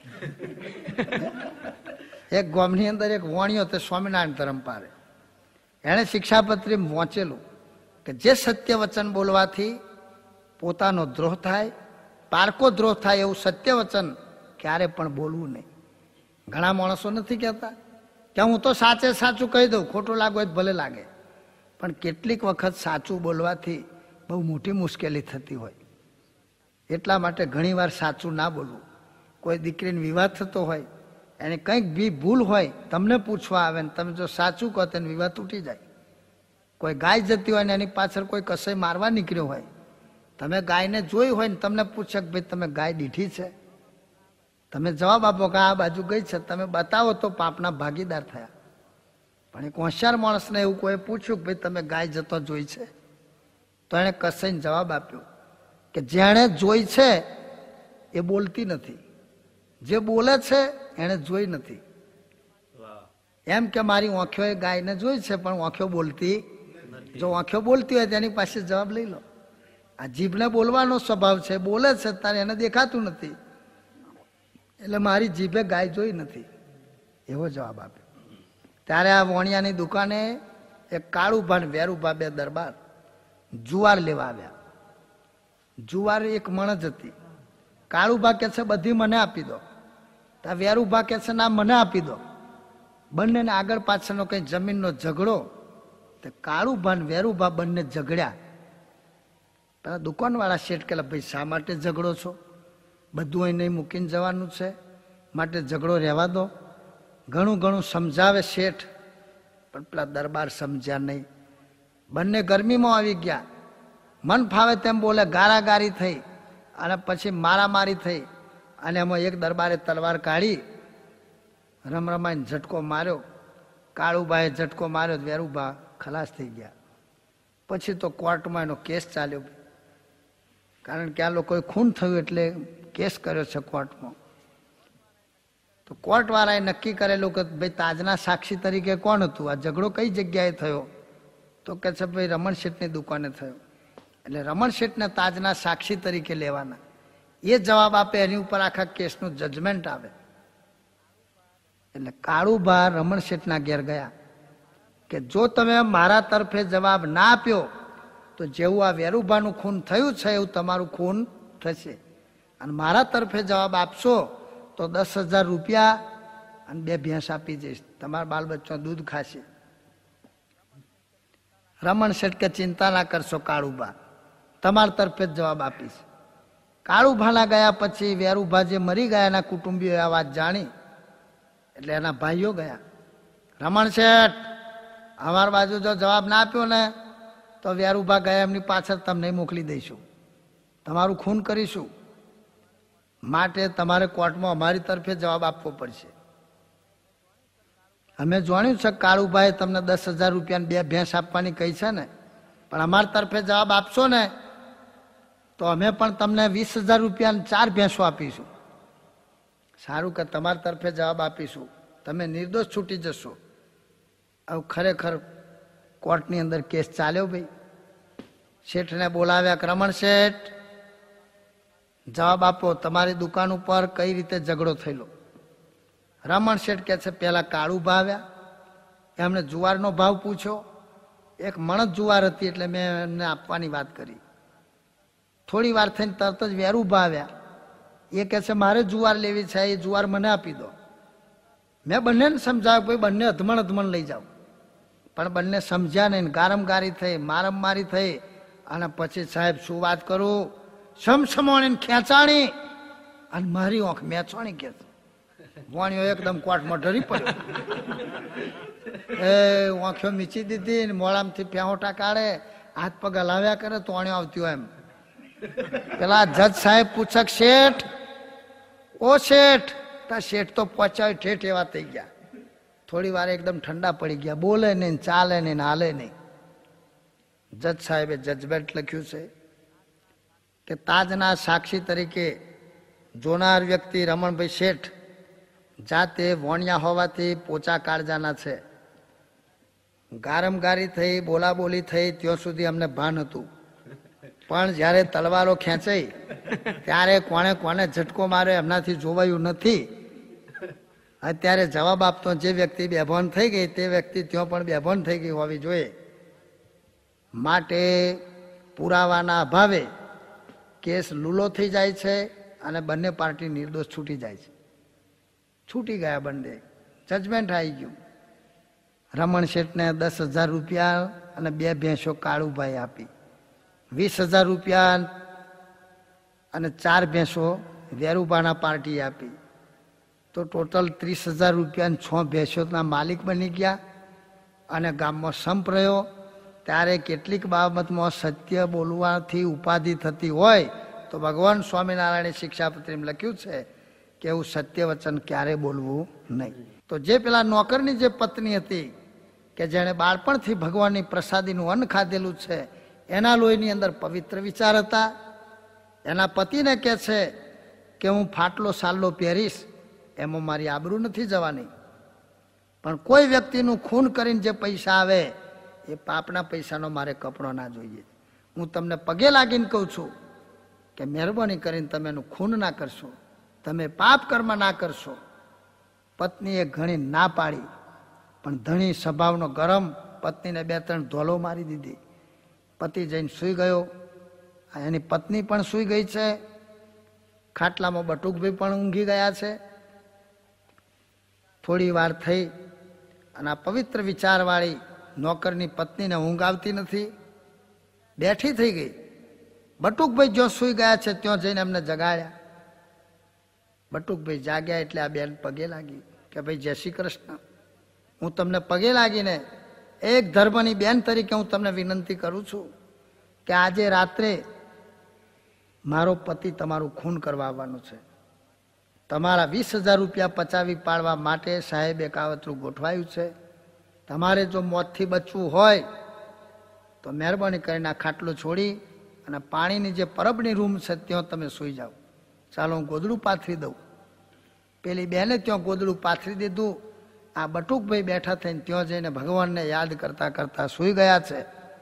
એક ગામની અંદર એક વોણિયો તે સ્વામિનારાયણ ધર્મ પારે. એણે શિક્ષાપત્રી વાંચેલું કે જે સત્ય વચન બોલવાથી પોતાનો દ્રોહ થાય, પારકો દ્રોહ થાય એવું સત્ય વચન ક્યારે પણ બોલવું નહીં. ઘણા માણસો નથી કહેતા કે હું તો સાચે સાચું કહી દઉં, ખોટું લાગે હોય ભલે લાગે, પણ કેટલીક વખત સાચું બોલવાથી બહુ મોટી મુશ્કેલી થતી હોય. એટલા માટે ઘણીવાર સાચું ના બોલવું. કોઈ દીકરીને વિવાદ થતો હોય, એને કંઈક બી ભૂલ હોય, તમને પૂછવા આવે ને તમે જો સાચું કહો તેને વિવાદ તૂટી જાય. કોઈ ગાય જતી હોય ને એની પાછળ કોઈ કસાઈ મારવા નીકળ્યો હોય, તમે ગાયને જોઈ હોય ને તમને પૂછે કે ભાઈ તમે ગાય દીઠી છે, તમે જવાબ આપો કે આ બાજુ ગઈ છે, તમે બતાવો તો પાપના ભાગીદાર થયા. પણ એક હોશિયાર માણસને એવું કોઈ પૂછ્યું કે ભાઈ તમે ગાય જતો જોઈ છે, તો એણે કસાઈને જવાબ આપ્યો કે જેણે જોઈ છે એ બોલતી નથી, જે બોલે છે એને જોઈ નથી. એમ કે મારી આંખોએ ગાયને જોઈ છે પણ આંખો બોલતી, જો આંખો બોલતી હોય તેની પાસે જવાબ લઈ લો. આ જીભને બોલવાનો સ્વભાવ છે, બોલે છે તારે એને દેખાતું નથી, એટલે મારી જીભે ગાય જોઈ નથી, એવો જવાબ આપ્યો. ત્યારે આ વોણિયાની દુકાને એક કાળુભા ને વેરુભા 2 દરબાર જુવાર લેવા આવ્યા. જુવાર એક મણ જ હતી. કાળુભા કે છે બધી મને આપી દો, તો વેરુભા કે છે ના મને આપી દો. બંનેને આગળ પાછળનો કઈ જમીનનો ઝઘડો, તે કાળુભા ને વેરુભા બંને ઝઘડ્યા. પેલા દુકાનવાળા શેઠ કે ભાઈ શા માટે ઝઘડો છો, બધું અહીં નહીં મૂકીને જવાનું છે, માટે ઝઘડો રહેવા દો. ઘણું ઘણું સમજાવે શેઠ, પણ પેલા દરબાર સમજ્યા નહીં. બંને ગરમીમાં આવી ગયા, મન ફાવે તેમ બોલે, ગારાગારી થઈ અને પછી મારામારી થઈ. અને એમાં એક દરબારે તલવાર કાઢી રમરમાઈને ઝટકો માર્યો. કાળુભાઈએ ઝટકો માર્યો, વેરુભા ખલાસ થઈ ગયા. પછી તો કોર્ટમાં એનો કેસ ચાલ્યો, કારણ કે આ લોકોએ ખૂન થયું એટલે કેસ કર્યો છે કોર્ટમાં. તો કોર્ટવાળાએ નક્કી કરેલું કે ભાઈ તાજના સાક્ષી તરીકે કોણ હતું, આ ઝઘડો કઈ જગ્યાએ થયો, તો કે છે ભાઈ રમણ શેઠની દુકાને થયો. એટલે રમણ શેઠને તાજના સાક્ષી તરીકે લેવાના. એ જવાબ આપે એની ઉપર આખા કેસનું જજમેન્ટ આવે. એટલે કાળુભા રમણ શેઠના ઘેર ગયા કે જો તમે મારા તરફે જવાબ ના આપ્યો તો જેવું આ વેરુભાનું ખૂન થયું છે એવું તમારું ખૂન થશે. અને મારા તરફે જવાબ આપશો તો 10,000 રૂપિયા અને 2 ભેંસ આપી જઈશ. તમારા બાલ બચ્ચો દૂધ ખાશે. રમણ શેઠ કે ચિંતા ના કરશો કાળુભા, તમારા તરફે જ જવાબ આપીશ. કાળુભાના ગયા પછી વેરુભા જે મરી ગયા એના કુટુંબીઓએ આ વાત જાણી એટલે એના ભાઈઓ ગયા. રમણ શેઠ અમારી બાજુ જો જવાબ ના આપ્યો ને તો વેરુભા ગયા એમની પાછળ તમને મોકલી દઈશું, તમારું ખૂન કરીશું. માટે તમારે કોર્ટમાં અમારી તરફે જવાબ આપવો પડશે. અમે જાણ્યું છે કાળુભાઈ તમને 10,000 રૂપિયાની 2 ભેંસ આપવાની કહી છે ને, પણ અમારી તરફે જવાબ આપશો ને તો અમે પણ તમને 20,000 રૂપિયાની 4 ભેંસો આપીશું. સારું કે તમારી તરફે જવાબ આપીશું, તમે નિર્દોષ છૂટી જશો. હવે ખરેખર કોર્ટની અંદર કેસ ચાલ્યો. ભાઈ શેઠને બોલાવ્યા. રમણ શેઠ જવાબ આપો, તમારી દુકાન ઉપર કઈ રીતે ઝઘડો થયેલો? રમણ શેઠ કે છે પેલા કાળુભા આવ્યા, એમને જુવારનો ભાવ પૂછ્યો. 1 મણ જુવાર હતી એટલે મેં એમને આપવાની વાત કરી. થોડી વાર થઈને તરત જ વેરુભા આવ્યા. એ કહે છે મારે જુવાર લેવી છે, એ જુવાર મને આપી દો. મેં બંનેને સમજાવ્યું ભાઈ બંને અધમણ લઈ જાઓ, પણ બંને સમજ્યા નહીં. ગારમગારી થઈ, મારમમારી થઈ. અને પછી સાહેબ શું વાત કરું, સમસમોણી ખેંચાણી અને મારી આંખ મેચવાણી કે વાણીઓ એકદમ કોર્ટમાં ઢરી પડ્યો. એ આંખો મીચી દીધી ને મોડામાંથી પ્યાહોટા કાઢે, હાથ પગ હલાવ્યા કરે તો વાણીઓ આવતી હોય એમ. પેલા જજ સાહેબ પૂછક શેઠ, ઓ શેઠ, તા શેઠ તો પહોંચાય ઠેઠ એવા થઈ ગયા. થોડી વાર એકદમ ઠંડા પડી ગયા, બોલે નહીં, ચાલે નહીં, હાલે નહીં. જજ સાહેબે જજમેન્ટ લખ્યું છે કે તાજના સાક્ષી તરીકે જોનાર વ્યક્તિ રમણભાઈ શેઠ જાતે વણ્યા હોવાથી પોચા કાળજાના છે. ગારમગારી થઈ, બોલાબોલી થઈ ત્યાં સુધી અમને ભાન હતું, પણ જ્યારે તલવારો ખેંચાઈ ત્યારે કોણે કોને ઝટકો માર્યો એમનાથી જોવાયું નથી. અત્યારે જવાબ આપતો જે વ્યક્તિ બેભાન થઈ ગઈ તે વ્યક્તિ ત્યાં પણ બેભાન થઈ ગઈ હોવી જોઈએ. માટે પુરાવાના અભાવે કેસ લૂલો થઈ જાય છે અને બંને પાર્ટી નિર્દોષ છૂટી જાય છે. છૂટી ગયા બંને, જજમેન્ટ આવી ગયું. રમણ શેઠને 10,000 રૂપિયા અને 2 ભેંસો કાળુભાઈ આપી. 20,000 રૂપિયા અને 4 ભેંસો વેરુભાના પાર્ટીએ આપી. તો ટોટલ 30,000 રૂપિયા અને 6 ભેંસોના માલિક બની ગયા. અને ગામમાં સંપ રહ્યો. ત્યારે કેટલીક બાબતમાં સત્ય બોલવાથી ઉપાધિ થતી હોય તો ભગવાન સ્વામિનારાયણે શિક્ષાપત્રીમાં લખ્યું છે કે એવું સત્ય વચન ક્યારે બોલવું નહીં. તો જે પેલા નોકરની જે પત્ની હતી કે જેણે બાળપણથી ભગવાનની પ્રસાદીનું અન્ન ખાધેલું છે, એના લોહીની અંદર પવિત્ર વિચાર હતા. એના પતિને કહે છે કે હું ફાટલો સાલ્લો પહેરીશ, એમાં મારી આબરૂ નથી જવાની. પણ કોઈ વ્યક્તિનું ખૂન કરીને જે પૈસા આવે એ પાપના પૈસાનો મારે કપડો ના જોઈએ. હું તમને પગે લાગીને કહું છું કે મહેરબાની કરીને તમે એનું ખૂન ના કરશો, તમે પાપ કર્મ ના કરશો. પત્નીએ ઘણી ના પાડી, પણ ધણી સ્વભાવનો ગરમ પત્નીને 2-3 ધોલો મારી દીધી. પતિ જઈને સૂઈ ગયો. એની પત્ની પણ સૂઈ ગઈ છે. ખાટલામાં બટુકભાઈ પણ ઊંઘી ગયા છે. થોડી વાર થઈ અને આ પવિત્ર વિચારવાળી નોકરની પત્નીને ઊંઘ આવતી નથી, બેઠી થઈ ગઈ. બટુકભાઈ જો સૂઈ ગયા છે ત્યાં જઈને એમને જગાડ્યા. બટુકભાઈ જાગ્યા એટલે આ બેન પગે લાગી કે ભાઈ જય શ્રી કૃષ્ણ, હું તમને પગે લાગીને એક ધર્મની બેન તરીકે હું તમને વિનંતી કરું છું કે આજે રાત્રે મારો પતિ તમારું ખૂન કરવા આવવાનું છે. તમારા 20,000 રૂપિયા પચાવી પાડવા માટે સાહેબે કાવતરું ગોઠવાયું છે. તમારે જો મોતથી બચવું હોય તો મહેરબાની કરીને આ ખાટલો છોડી અને પાણીની જે પરબની રૂમ છે ત્યાં તમે સૂઈ જાઓ. ચાલો હું ગોદડું પાથરી દઉં. પેલી બેને ત્યાં ગોદડું પાથરી દીધું. આ બટુકભાઈ બેઠા થઈને ત્યાં જઈને ભગવાનને યાદ કરતા કરતા સૂઈ ગયા છે.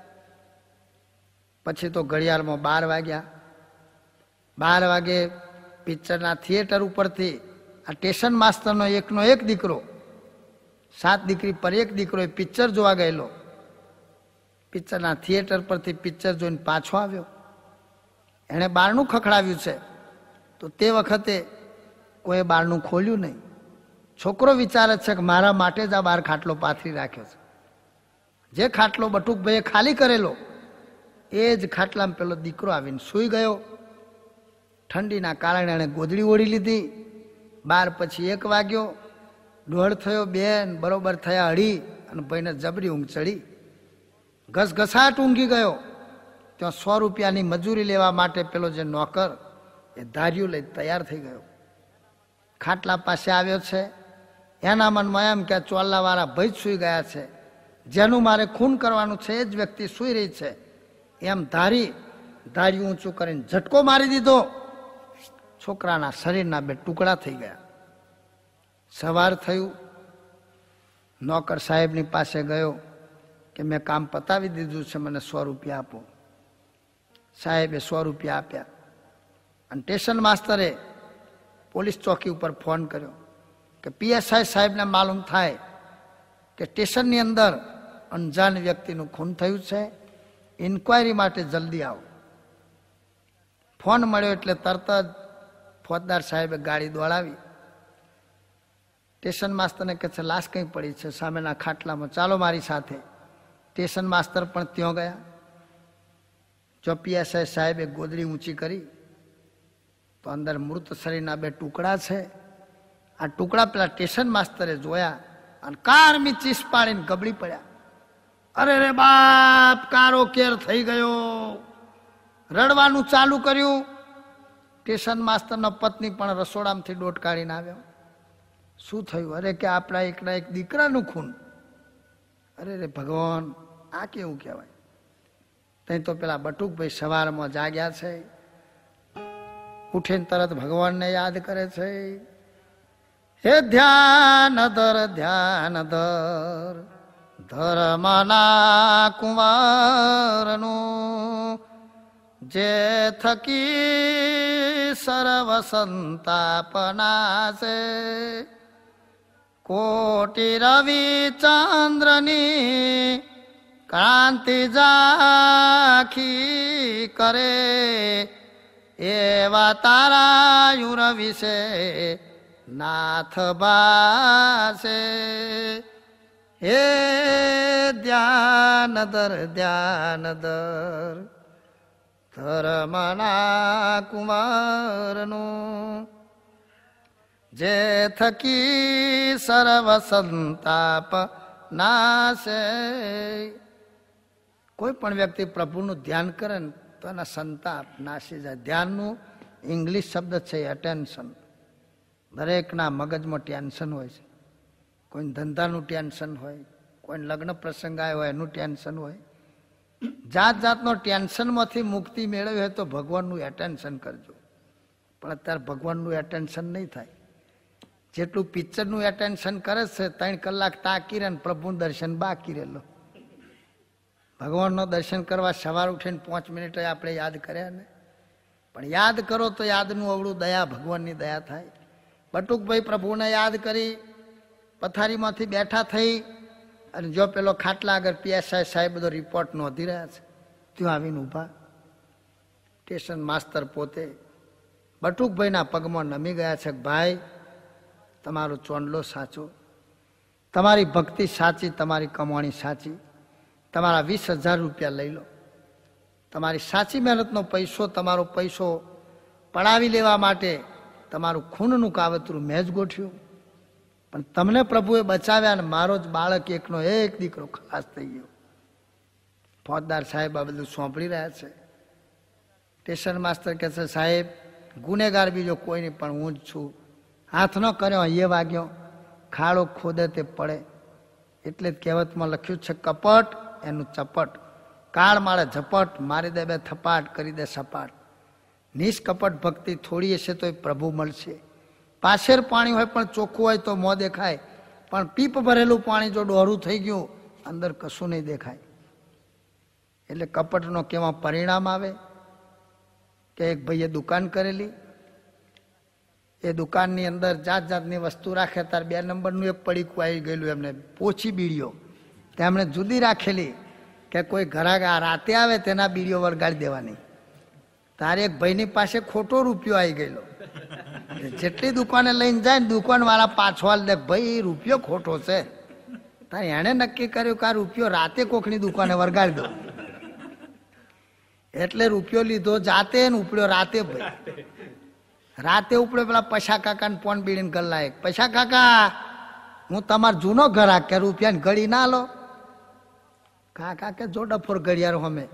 પછી તો ઘડિયાળમાં 12 વાગ્યા. 12 વાગે પિક્ચરના થિયેટર ઉપરથી આ સ્ટેશન માસ્તરનો એકનો એક દીકરો, 7 દીકરી પર એક દીકરો એ પિક્ચર જોવા ગયેલો. પિક્ચરના થિયેટર પરથી પિક્ચર જોઈને પાછો આવ્યો. એણે બારણું ખખડાવ્યું છે તો તે વખતે કોઈ બારણું ખોલ્યું નહીં. છોકરો વિચારે છે કે મારા માટે જ આ બાર ખાટલો પાથરી રાખ્યો છે. જે ખાટલો બટુકભાઈએ ખાલી કરેલો એ જ ખાટલામાં પેલો દીકરો આવીને સૂઈ ગયો. ઠંડીના કારણે એણે ગોદડી ઓઢી લીધી. 12 પછી 1 વાગ્યો, 1:30 થયો, 2 બરોબર થયા 2:30 અને ભાઈને જબરી ઊંઘ ચડી. ઘસઘસાટ ઊંઘી ગયો. ત્યાં 100 રૂપિયાની મજૂરી લેવા માટે પેલો જે નોકર એ ધાર્યું લઈ તૈયાર થઈ ગયો. ખાટલા પાસે આવ્યો છે. એના મનમાં એમ કે ચોલ્લાવાળા ભાઈ જ સૂઈ ગયા છે, જેનું મારે ખૂન કરવાનું છે એ જ વ્યક્તિ સૂઈ રહી છે એમ ધાર્યું ઊંચું કરીને ઝટકો મારી દીધો. છોકરાના શરીરના 2 ટુકડા થઈ ગયા. સવાર થયું. નોકર સાહેબની પાસે ગયો કે મેં કામ પતાવી દીધું છે, મને 100 રૂપિયા આપો. સાહેબે 100 રૂપિયા આપ્યા. અને સ્ટેશન માસ્તરે પોલીસ ચોકી ઉપર ફોન કર્યો કે પીએસઆઈ સાહેબને માલુમ થાય કે સ્ટેશનની અંદર અણજાણ વ્યક્તિનું ખૂન થયું છે, ઇન્ક્વાયરી માટે જલ્દી આવો. ફોન મળ્યો એટલે તરત જ ફોજદાર સાહેબે ગાડી દોડાવી. સ્ટેશન માસ્તરને કહે છે લાશ કંઈ પડી છે સામેના ખાટલામાં, ચાલો મારી સાથે. સ્ટેશન માસ્તર પણ ત્યાં ગયા. જો પીએસઆઈ સાહેબે ગોદડી ઊંચી કરી તો અંદર મૃત શરીરના 2 ટુકડા છે. આ ટુકડા પેલા સ્ટેશન માસ્તરે જોયા અને કારમી ચીસ પાડીને ગબડી પડ્યા. અરે રે બાપ, કારો કેર થઈ ગયો. રડવાનું ચાલુ કર્યું. સ્ટેશન માસ્તરનો પત્ની પણ રસોડામાંથી દોટ કાઢીને આવ્યો. શું થયું? અરે કે આપણા એકના એક દીકરાનું ખૂન. અરે રે ભગવાન, આ કેવું કહેવાય? તઈ તો પેલા બટુકભાઈ સવારમાં જાગ્યા છે, ઉઠીને તરત ભગવાનને યાદ કરે છે. હે ધ્યાન ધર ધર્મના કુંવરનું, જે થકી સર્વ સંતાપ નાશે. કોટી રવિ ચંદ્રની ક્રાંતિ ઝાંખી કરે, એવા તારા યુર વિશે નાથ બાસે. હે ધ્યાન ધર ધર્મના કુંવરનું, જે થકી સર્વ સંતાપ નાશે. કોઈ પણ વ્યક્તિ પ્રભુનું ધ્યાન કરે ને તો એના સંતાપ નાસી જાય. ધ્યાનનું ઇંગ્લિશ શબ્દ છે એટેન્શન. દરેકના મગજમાં ટેન્શન હોય છે. કોઈ ધંધાનું ટેન્શન હોય, કોઈ લગ્ન પ્રસંગ આવ્યો હોય એનું ટેન્શન હોય. જાત જાતનો ટેન્શનમાંથી મુક્તિ મેળવી હોય તો ભગવાનનું એટેન્શન કરજો. પણ અત્યારે ભગવાનનું એટેન્શન નહીં થાય. જેટલું પિક્ચરનું એટેન્શન કરે છે 3 કલાક તાકી રહે, પ્રભુનું દર્શન બાકી રહેલો. ભગવાનનો દર્શન કરવા સવાર ઉઠીને 5 મિનિટ આપણે યાદ કર્યા ને, પણ યાદ કરો તો યાદનું અવળું દયા, ભગવાનની દયા થાય. બટુકભાઈ પ્રભુને યાદ કરી પથારીમાંથી બેઠા થઈ અને જો પેલો ખાટલા આગળ પીએસઆઈ સાહેબ બધો રિપોર્ટ નોંધી રહ્યા છે, ત્યાં આવીને ઊભા. સ્ટેશન માસ્તર પોતે બટુકભાઈના પગમાં નમી ગયા છે. ભાઈ, તમારો ચોંડલો સાચો, તમારી ભક્તિ સાચી, તમારી કમાણી સાચી. તમારા 20,000 રૂપિયા લઈ લો. તમારી સાચી મહેનતનો પૈસો, તમારો પૈસો પડાવી લેવા માટે તમારું ખૂનનું કાવતરું મેં જ ગોઠવ્યું. પણ તમને પ્રભુએ બચાવ્યા અને મારો જ બાળક એકનો એક દીકરો ખલાસ થઈ ગયો. ફોજદાર સાહેબ આ બધું સોંપડી રહ્યા છે. સ્ટેશન માસ્તર કહે છે સાહેબ, ગુનેગાર બીજો કોઈ નહીં, પણ હું જ છું. હાથ ન કર્યો એ વાગ્યો, ખાડો ખોદે તે પડે. એટલે જ કહેવતમાં લખ્યું છે કપટ એનું ચપટ. કાળ મારે ઝપટ, મારી દે 2 થપાટ, કરી દે સપાટ. નિષ્કપટ ભક્તિ થોડી હશે તો એ પ્રભુ મળશે. પાછળ પાણી હોય પણ ચોખ્ખું હોય તો મોં દેખાય, પણ પીપ ભરેલું પાણી જો ડોહરું થઈ ગયું અંદર કશું નહીં દેખાય. એટલે કપટનો કેવા પરિણામ આવે કે એક ભાઈએ દુકાન કરેલી, એ દુકાનની અંદર જાત જાતની વસ્તુ રાખે. તાર 2 નંબરનું એક પડીકું આવી ગયેલું, એમને પોછી બીડીઓ તેમણે જુદી રાખેલી કે કોઈ ઘરાક આ રાતે આવે તેના બીડીઓ વળગાડી દેવાની. તારે એક ભાઈની પાસે ખોટો રૂપિયો આવી ગયેલો. જેટલી દુકાને લઈને જાય ને દુકાનવાળા પાછો હાલ દે, ભાઈ રૂપિયો ખોટો છે. તારે એણે નક્કી કર્યું કે આ રૂપિયો રાતે કોકની દુકાને વળગાડી દો. એટલે રૂપિયો લીધો જાતે ને ઉપડ્યો રાતે. ભાઈ રાતે ઉપડ્યો પેલા પૈસા કાકા ને પોન બીડીને ગલ્લા એક, પૈસા કાકા હું તમારો જૂનો ઘરાક કે રૂપિયાની ઘડી ના લો. કાકા કે જો ડફોર ઘડિયાળો અમે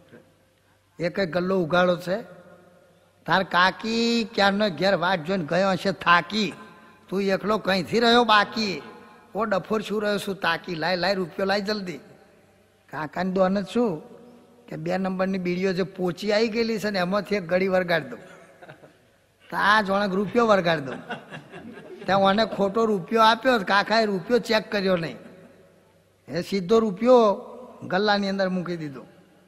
એ કઈ ગલ્લો ઉગાડો છે. તાર કાકી ક્યારનો ઘેર વાટ જોઈને ગયો હશે થાકી, તું એકલો કઈથી રહ્યો બાકી. ઓ ડફોર શું રહ્યો છું તાકી, લાય લાય રૂપિયો લાય જલ્દી. કાકાની દોન જ શું કે 2 નંબરની બીડીઓ જે પોચી આવી ગયેલી છે ને એમાંથી એક ઘડી વરગાડી દઉં. તો આ જોણક રૂપિયો વરગાડી દઉં. ત્યાં મને ખોટો રૂપિયો આપ્યો, કાકાએ રૂપિયો ચેક કર્યો નહીં, એ સીધો રૂપિયો ગલ્લાની અંદર મૂકી દીધો.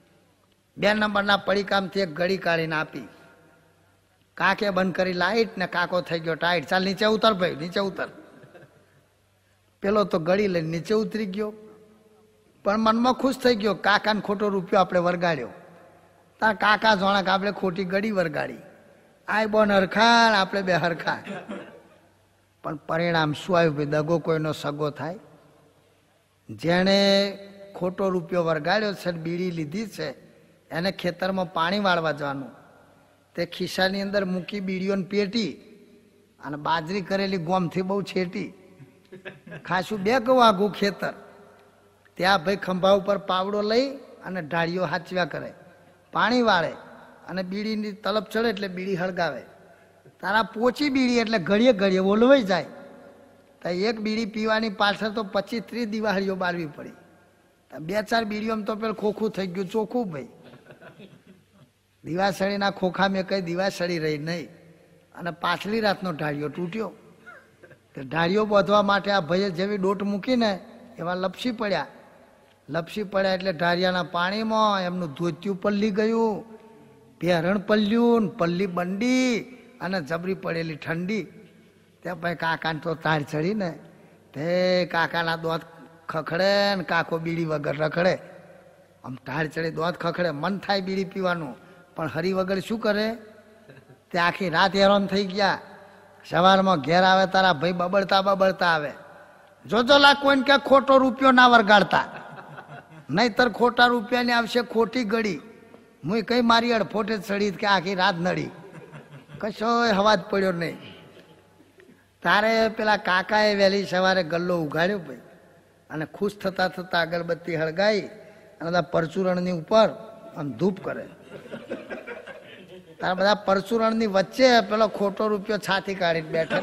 2 નંબરના પડીકામથી એક ઘડી કાઢીને આપી. કાકે બંધ કરી લાઈટ ને કાકો થઈ ગયો ટાઈટ. ચાલ નીચે ઉતર ભાઈ, નીચે ઉતર. પેલો તો ઘડી લઈને નીચે ઉતરી ગયો, પણ મનમાં ખુશ થઈ ગયો કાકાને ખોટો રૂપિયો આપણે વરગાડ્યો. તાર કાકા જોણક આપણે ખોટી ઘડી વરગાડી. આય બોન હરખા, આપણે બે હરખા. પણ પરિણામ શું આવ્યું ભાઈ? દગો કોઈનો સગો થાય. જેણે ખોટો રૂપિયો વરગાડ્યો છે, બીડી લીધી છે, એને ખેતરમાં પાણી વાળવા જવાનું. તે ખિસ્સાની અંદર મૂકી બીડીઓની પેટી અને બાજરી કરેલી ગોમથી બહુ છેટી. ખાસું 2 વાઘું ખેતર. ત્યાં ભાઈ ખંભા ઉપર પાવડો લઈ અને ઢાળીઓ હાચવ્યા કરે, પાણી વાળે અને બીડીની તલપ ચડે એટલે બીડી હળગાવે. તારા પોચી બીડી એટલે ઘડીએ ઘડીએ ઓલવાઈ જાય. તો એક બીડી પીવાની પાછળ તો 25-30 દિવાળીઓ બાળવી પડી. 2-4 બીડીઓમાં તો પેલું ખોખું થઈ ગયું ચોખ્ખું ભાઈ. દિવાસળીના ખોખા મેં કઈ દિવાસળી રહી નહીં. અને પાછલી રાતનો ઢાળીઓ તૂટ્યો. તો ઢાળીઓ બાંધવા માટે આ ભાઈએ જેવી ડોટ મૂકીને એવા લપસી પડ્યા. લપસી પડ્યા એટલે ઢારિયાના પાણીમાં એમનું ધોતિયું પલ્લી ગયું, પહેરણ પલ્યું, પલ્લી બંડી અને જબરી પડેલી ઠંડી. ત્યાં ભાઈ કાકાને તો તાર ચડી ને, તે કાકાના દોત ખખડે ને કાકો બીડી વગર રખડે. આમ તાર ચડી દોત ખખડે, મન થાય બીડી પીવાનું, પણ હરી વગર શું કરે? તે આખી રાત હેરાન થઈ ગયા. સવારમાં ઘેર આવે તારા ભાઈ બબડતા બબડતા આવે, જોજો લા કોઈને કે ખોટો રૂપિયો ના વરગાડતા, નહીતર ખોટા રૂપિયાની આવશે ખોટી ઘડી. હું કઈ મારી અડફોટે ચડી કે આખી રાત નડી, કશો હવાજ પડ્યો નહીં. તારે પેલા કાકાએ વહેલી સવારે ગલ્લો ઉગાડ્યો ભાઈ, અને ખુશ થતા થતા અગરબત્તી હળગાઈ અને પરચુરણની ઉપર આમ ધૂપ કરે. તારા બધા પરચુરણની વચ્ચે પેલો ખોટો રૂપિયો છાતી કાઢીને બેઠો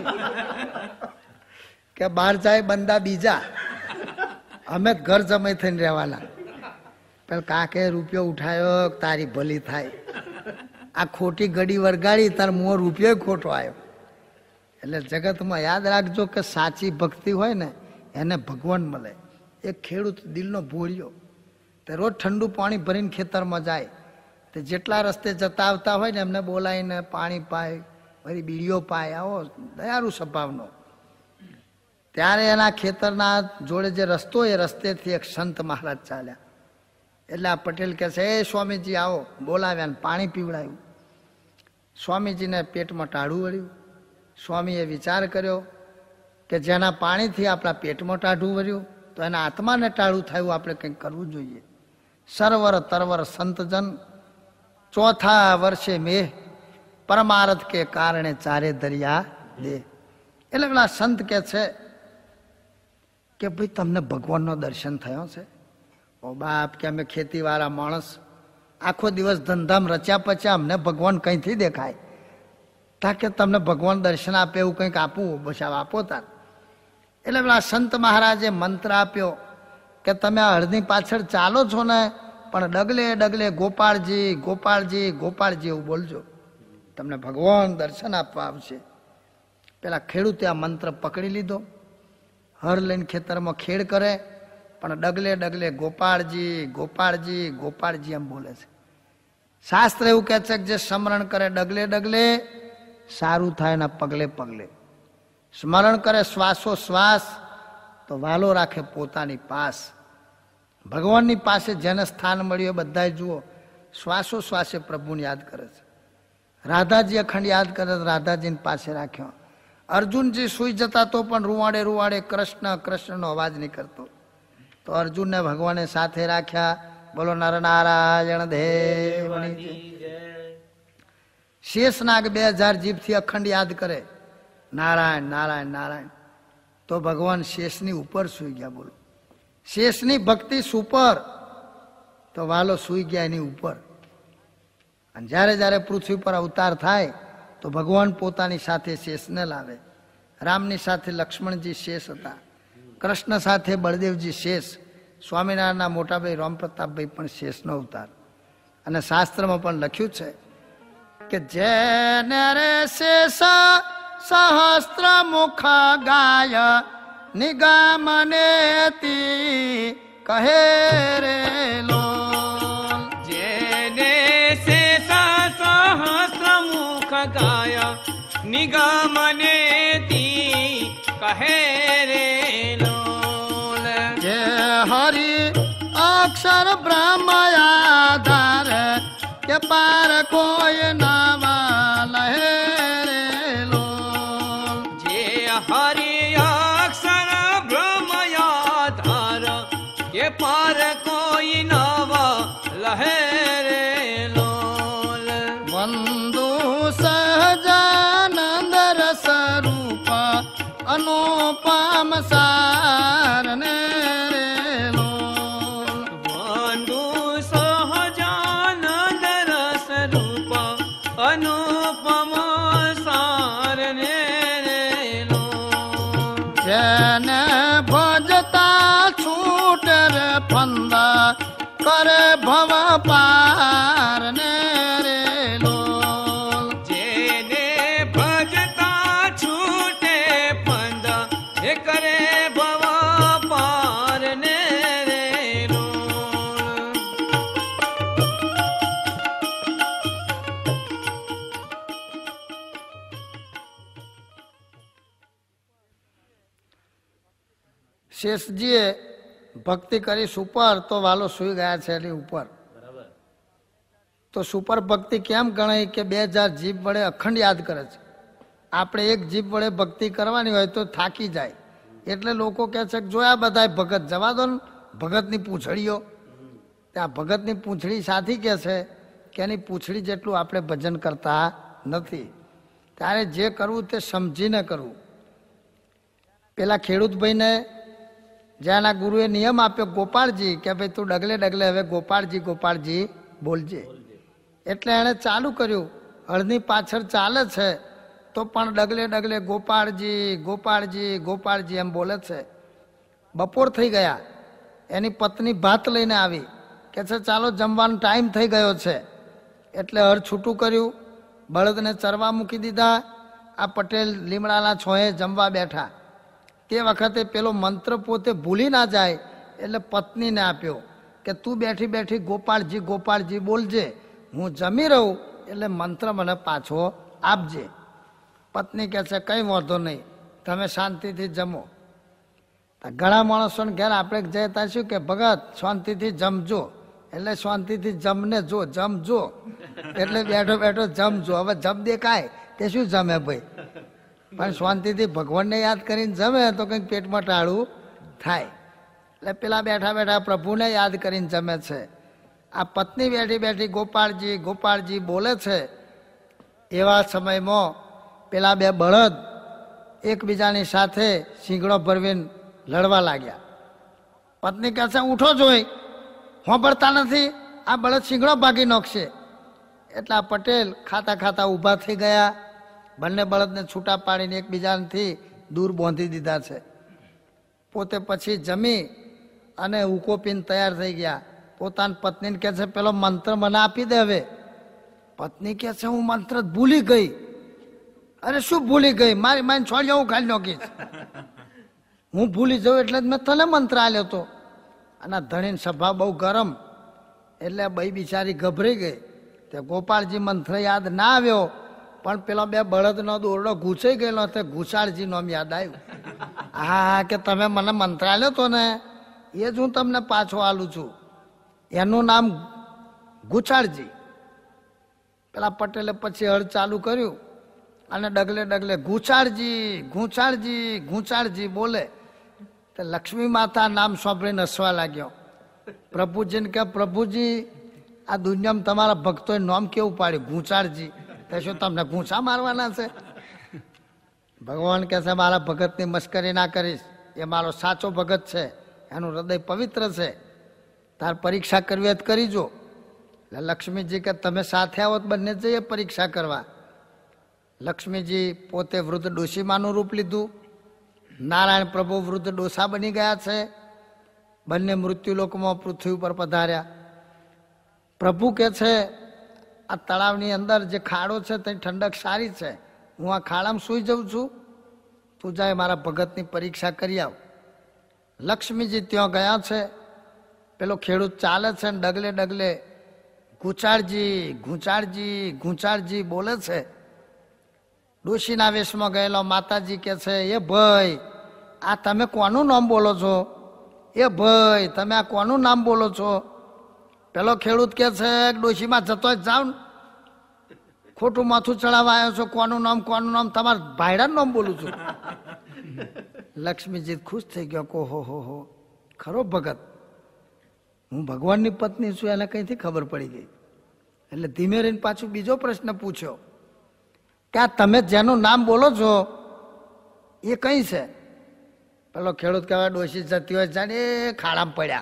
કે બહાર જાય બંદા બીજા, અમે ઘર જમાઈ થઈને રહેવાના. પેલા કાકે રૂપિયો ઉઠાયો, તારી ભલી થાય. આ ખોટી ઘડી વરગાડી, તાર મોં રૂપિયો ખોટો આવ્યો. એટલે જગતમાં યાદ રાખજો કે સાચી ભક્તિ હોય ને એને ભગવાન મળે. એક ખેડૂત દિલનો ભોળિયો, તે રોજ ઠંડુ પાણી ભરીને ખેતરમાં જાય. તે જેટલા રસ્તે જતા આવતા હોય ને એમને બોલાવીને પાણી પાય, વળી બીડીઓ પાય. આવો દયાળુ સ્વભાવનો. ત્યારે એના ખેતરના જોડે જે રસ્તો, એ રસ્તેથી એક સંત મહારાજ ચાલ્યા. એટલે આ પટેલ કહે છે, એ સ્વામીજી આવો. બોલાવ્યા ને પાણી પીવડાવ્યું. સ્વામીજીને પેટમાં ટાઢું વળ્યું. સ્વામીએ વિચાર કર્યો કે જેના પાણીથી આપણા પેટમાં ટાઢું વળ્યું તો એના આત્માને ટાળું થયું, આપણે કંઈક કરવું જોઈએ. સરવર તરવર સંતજન, ચોથા વર્ષે મેં પરમાર્થ કે કારણે ચારે દરિયા દે. એટલે પેલા સંત કે છે કે ભાઈ તમને ભગવાનનો દર્શન થયો છે? ઓ બાપ કે અમે ખેતીવાળા માણસ, આખો દિવસ ધંધામ રચ્યા પચ્યા, અમને ભગવાન કંઈથી દેખાય? તાકે તમને ભગવાન દર્શન આપે એવું કંઈક આપવું, બસાવ આપો તાર. એટલે પેલા સંત મહારાજે મંત્ર આપ્યો કે તમે આ હળની પાછળ ચાલો છો ને, પણ ડગલે ડગલે ગોપાળજી ગોપાળજી ગોપાળજી એવું બોલજો, તમને ભગવાન દર્શન આપવા આવશે. પેલા ખેડૂતે આ મંત્ર પકડી લીધો, હર લઈને ખેતરમાં ખેડ કરે, પણ ડગલે ડગલે ગોપાળજી ગોપાળજી ગોપાળજી એમ બોલે છે. શાસ્ત્ર એવું કહે છે કે જે સ્મરણ કરે ડગલે ડગલે સારું થાય ને પગલે પગલે. સ્મરણ કરે શ્વાસો શ્વાસ તો વાલો રાખે પોતાની પાસ. ભગવાનની પાસે જેને સ્થાન મળ્યું એ બધા જુઓ શ્વાસોશ્વાસે પ્રભુને યાદ કરે છે. રાધાજી અખંડ યાદ કરે તો રાધાજીને પાસે રાખ્યો. અર્જુનજી સૂઈ જતા તો પણ રૂવાડે રૂવાડે કૃષ્ણ કૃષ્ણનો અવાજ નહીં કરતો. તો અર્જુનને ભગવાને સાથે રાખ્યા. બોલો નર નારાયણ દેવની. શેષનાગ 2000 જીભથી અખંડ યાદ કરે નારાયણ નારાયણ નારાયણ. તો ભગવાન શેષની ઉપર સૂઈ ગયા. બોલો શેષની ભક્તિ સુપર, તો વાલો સૂઈ ગયા એની ઉપર. અને જ્યારે જ્યારે પૃથ્વી પર અવતાર થાય તો ભગવાન પોતાની સાથે શેષને લાવે. રામની સાથે લક્ષ્મણજી શેષ હતા, કૃષ્ણ સાથે બળદેવજી શેષ, સ્વામિનારાયણના મોટાભાઈ રામપ્રતાપભાઈ પણ શેષનો અવતાર. અને શાસ્ત્રમાં પણ લખ્યું છે કે જેને રે શેષ સહસ્ત્ર મુખ ગાય નિગમનેતી કહે રે લોલ. જેને શેષ સહસ્ર મુખ ગાય નિગમનેતી કહે રે લોલ. જે હરિ અક્ષર બ્રહ્મ આધાર કે પાર કોઈ નવા લહે રે લોલ. જે હરિ અક્ષર બ્રહ્મ આધાર કે પાર કોઈ નવા લહે રે લોલ. વંદુ સહજાનંદ રસ રૂપ અનુપમ સાર ને રે લોલ. વંદુ સહજાનંદ રસ રૂપ અનુપમ સાર ને રે લોલ. જેને ભજતા છૂટ રે ફંદા કરે ભવ પાર ને રે લોલ. જેને ભજતા છૂટે પંદ એ કરે ભવ પાર ને રે લોલ. શેષજીએ ભક્તિ કરી સુપર, તો વાલો સુઈ ગયા છે એની ઉપર. તો સુપર ભક્તિ કેમ ગણાય કે 2000 જીભ વડે અખંડ યાદ કરે છે. આપણે એક જીભ વડે ભક્તિ કરવાની હોય તો થાકી જાય. એટલે લોકો કહે છે કે જોયા બધા ભગત, જવા દો ને ભગતની પૂંછડીઓ. ત્યાં ભગતની પૂંછડી સાથી કહે છે કે એની પૂંછડી જેટલું આપણે ભજન કરતા નથી. ત્યારે જે કરવું તે સમજીને કરવું. પેલા ખેડૂતભાઈને જ્યાંના ગુરુએ નિયમ આપ્યો ગોપાળજી કે ભાઈ તું ડગલે ડગલે હવે ગોપાળજી ગોપાળજી બોલજે. એટલે એણે ચાલુ કર્યું. હળની પાછળ ચાલે છે તો પણ ડગલે ડગલે ગોપાળજી ગોપાળજી ગોપાળજી એમ બોલે છે. બપોર થઈ ગયા. એની પત્ની ભાત લઈને આવી કે છે ચાલો જમવાનો ટાઈમ થઈ ગયો છે. એટલે હળ છૂટું કર્યું, બળદને ચરવા મૂકી દીધા. આ પટેલ લીમડાના છોએ જમવા બેઠા. તે વખતે પેલો મંત્ર પોતે ભૂલી ના જાય એટલે પત્નીને આપ્યો કે તું બેઠી બેઠી ગોપાળજી ગોપાળજી બોલજે, હું જમી રહું એટલે મંત્ર મને પાછો આપજે. પત્ની કહે છે કંઈ વાંધો નહીં, તમે શાંતિથી જમો. ઘણા માણસોને ઘેર આપણે જતા શું કે ભગત શાંતિથી જમજો, એટલે શાંતિથી જમને જો જમજો એટલે બેઠો બેઠો જમજો. હવે જમ દેખાય તે શું જમે ભાઈ, પણ શાંતિથી ભગવાનને યાદ કરીને જમે તો કંઈક પેટમાં ટાળું થાય. એટલે પેલા બેઠા બેઠા પ્રભુને યાદ કરીને જમે છે. આ પત્ની બેઠી બેઠી ગોપાળજી ગોપાળજી બોલે છે. એવા સમયમાં પેલા બે બળદ એકબીજાની સાથે શીંગડો ભરવીને લડવા લાગ્યા. પત્ની કહે છે ઉઠો જોઈ, હોંભળતા નથી, આ બળદ શીંગડો ભાગી નાખશે. એટલે આ પટેલ ખાતા ખાતા ઊભા થઈ ગયા. બંને બળદને છૂટા પાડીને એકબીજાથી દૂર બાંધી દીધા છે. પોતે પછી જમી અને ઉકો પીને તૈયાર થઈ ગયા. પોતાની પત્નીને કહે છે પેલો મંત્ર મને આપી દે. હવે પત્ની કહે છે હું મંત્ર ભૂલી ગઈ. અરે શું ભૂલી ગઈ, મારી માઈને છોડી હું ખાલી નાખીશ. હું ભૂલી જાઉં એટલે જ મેં તને મંત્ર આલ્યો હતો. અને ધણીની સભા બહુ ગરમ એટલે બઈ બિચારી ગભરાઈ ગઈ. તે ગોપાળજી મંત્ર યાદ ના આવ્યો, પણ પેલો બે બળદનો દોરડો ઘૂંચાઈ ગયેલો તે ઘુસાળજી નામ યાદ આવ્યું. હા કે તમે મને મંત્ર આલ્યો હતો ને, એ જ હું તમને પાછો આલું છું. એનું નામ ગુચાળજી. પેલા પટેલે પછી હળ ચાલુ કર્યું અને ડગલે ડગલે ગુચાળજી ગુચાળજી ગુચાળજી બોલે. તો લક્ષ્મી માતા નામ સાંભળીને હસવા લાગ્યો. પ્રભુજીને કે પ્રભુજી આ દુનિયામાં તમારા ભક્તોએ નામ કેવું પાડ્યું ગુચાળજી, તો શું તમને ગૂંચા મારવાના છે? ભગવાન કહે છે મારા ભગતની મસ્કરી ના કરીશ, એ મારો સાચો ભગત છે, એનું હૃદય પવિત્ર છે, તાર પરીક્ષા કરવી જ કરી જો. એટલે લક્ષ્મીજી કે તમે સાથે આવો બંને જઈએ પરીક્ષા કરવા. લક્ષ્મીજી પોતે વૃદ્ધ ડોશીમાનું રૂપ લીધું, નારાયણ પ્રભુ વૃદ્ધ ડોસા બની ગયા છે. બંને મૃત્યુલોકમાં પૃથ્વી ઉપર પધાર્યા. પ્રભુ કે છે આ તળાવની અંદર જે ખાડો છે તે ઠંડક સારી છે, હું આ ખાડામાં સૂઈ જાઉં છું, તું જાય મારા ભગતની પરીક્ષા કરી આવ. લક્ષ્મીજી ત્યાં ગયા છે. પેલો ખેડૂત ચાલે છે ને ડગલે ડગલે ગુચાળજી ગુચાળજી ગુચાળજી બોલે છે. ડોશીના વેશમાં ગયેલો માતાજી કે છે એ ભાઈ આ તમે કોનું નામ બોલો છો? એ ભાઈ તમે આ કોનું નામ બોલો છો? પેલો ખેડૂત કે છે ડોશીમાં જતો જ જાવ ને, ખોટું માથું ચડાવવા આવ્યો છો, કોનું નામ કોનું નામ? તમારા ભાઈડાનું નામ બોલું છું. લક્ષ્મીજી ખુશ થઈ ગયો કે હો ખરો ભગત, હું ભગવાનની પત્ની છું એને કઈથી ખબર પડી ગઈ. એટલે ધીમે રહીને પાછું બીજો પ્રશ્ન પૂછ્યો કે આ તમે જેનું નામ બોલો છો એ કઈ છે? પેલો ખેડૂત કહેવાય ડોશી જતી હોય જાણે એ ખાડામાં પડ્યા.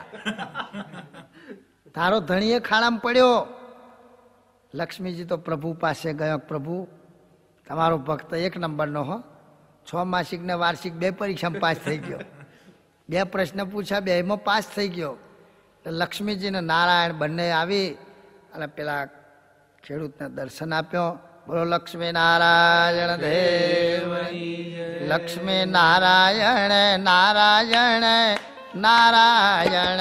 તારો ધણી એ ખાડામાં પડ્યો. લક્ષ્મીજી તો પ્રભુ પાસે ગયો, પ્રભુ તમારો ભક્ત એક નંબરનો હો, 6 માસિક ને વાર્ષિક 2 પરીક્ષામાં પાસ થઈ ગયો, 2 પ્રશ્ન પૂછ્યા 2માં પાસ થઈ ગયો. લક્ષ્મીજી ને નારાયણ બંને આવી અને પેલા ખેડૂતને દર્શન આપ્યો. બોલો લક્ષ્મી નારાયણ દેવ, લક્ષ્મી નારાયણ નારાયણ નારાયણ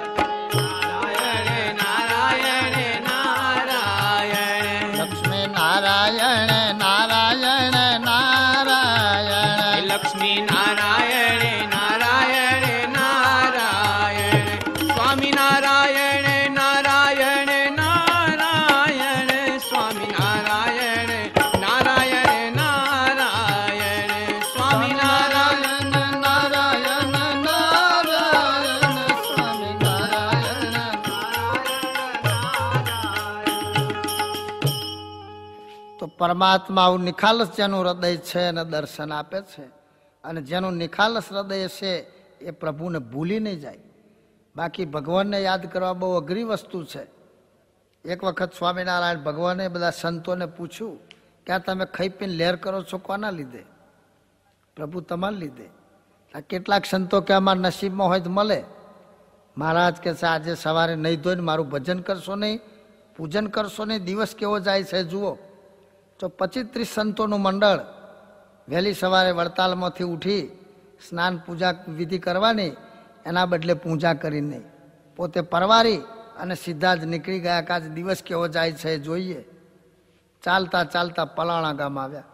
લક્ષ્મી નારાયણ નારાયણ નારાયણ લક્ષ્મી નારાયણ નારાયણ નારાયણ સ્વામી નારાયણ નારાયણ નારાયણ સ્વામી નારાયણ નારાયણ નારાયણ સ્વામી નારાયણ નારાયણ નારાયણ સ્વામી નારાયણ. તો પરમાત્મા આવું નિખાલસ જેનું હૃદય છે એને દર્શન આપે છે, અને જેનું નિખાલસ હૃદય છે એ પ્રભુને ભૂલી નહીં જાય. બાકી ભગવાનને યાદ કરવા બહુ અઘરી વસ્તુ છે. એક વખત સ્વામિનારાયણ ભગવાને બધા સંતોને પૂછ્યું કે આ તમે ખાઈ પીને લહેર કરો છો કોના લીધે? પ્રભુ તમારા લીધે. આ કેટલાક સંતો કે અમારા નસીબમાં હોય તો મળે. મહારાજ કે છે આજે સવારે નહીં ધોઈને મારું ભજન કરશો નહીં, પૂજન કરશો નહીં, દિવસ કેવો જાય છે જુઓ. તો 25-30 સંતોનું મંડળ વહેલી સવારે વડતાલમાંથી ઉઠી સ્નાન પૂજા વિધિ કરવાની, એના બદલે પૂજા કરીને નહીં, પોતે પરવારી અને સીધા જ નીકળી ગયા કે આજ દિવસ કેવો જાય છે જોઈએ. ચાલતા ચાલતા પલાણા ગામ આવ્યા.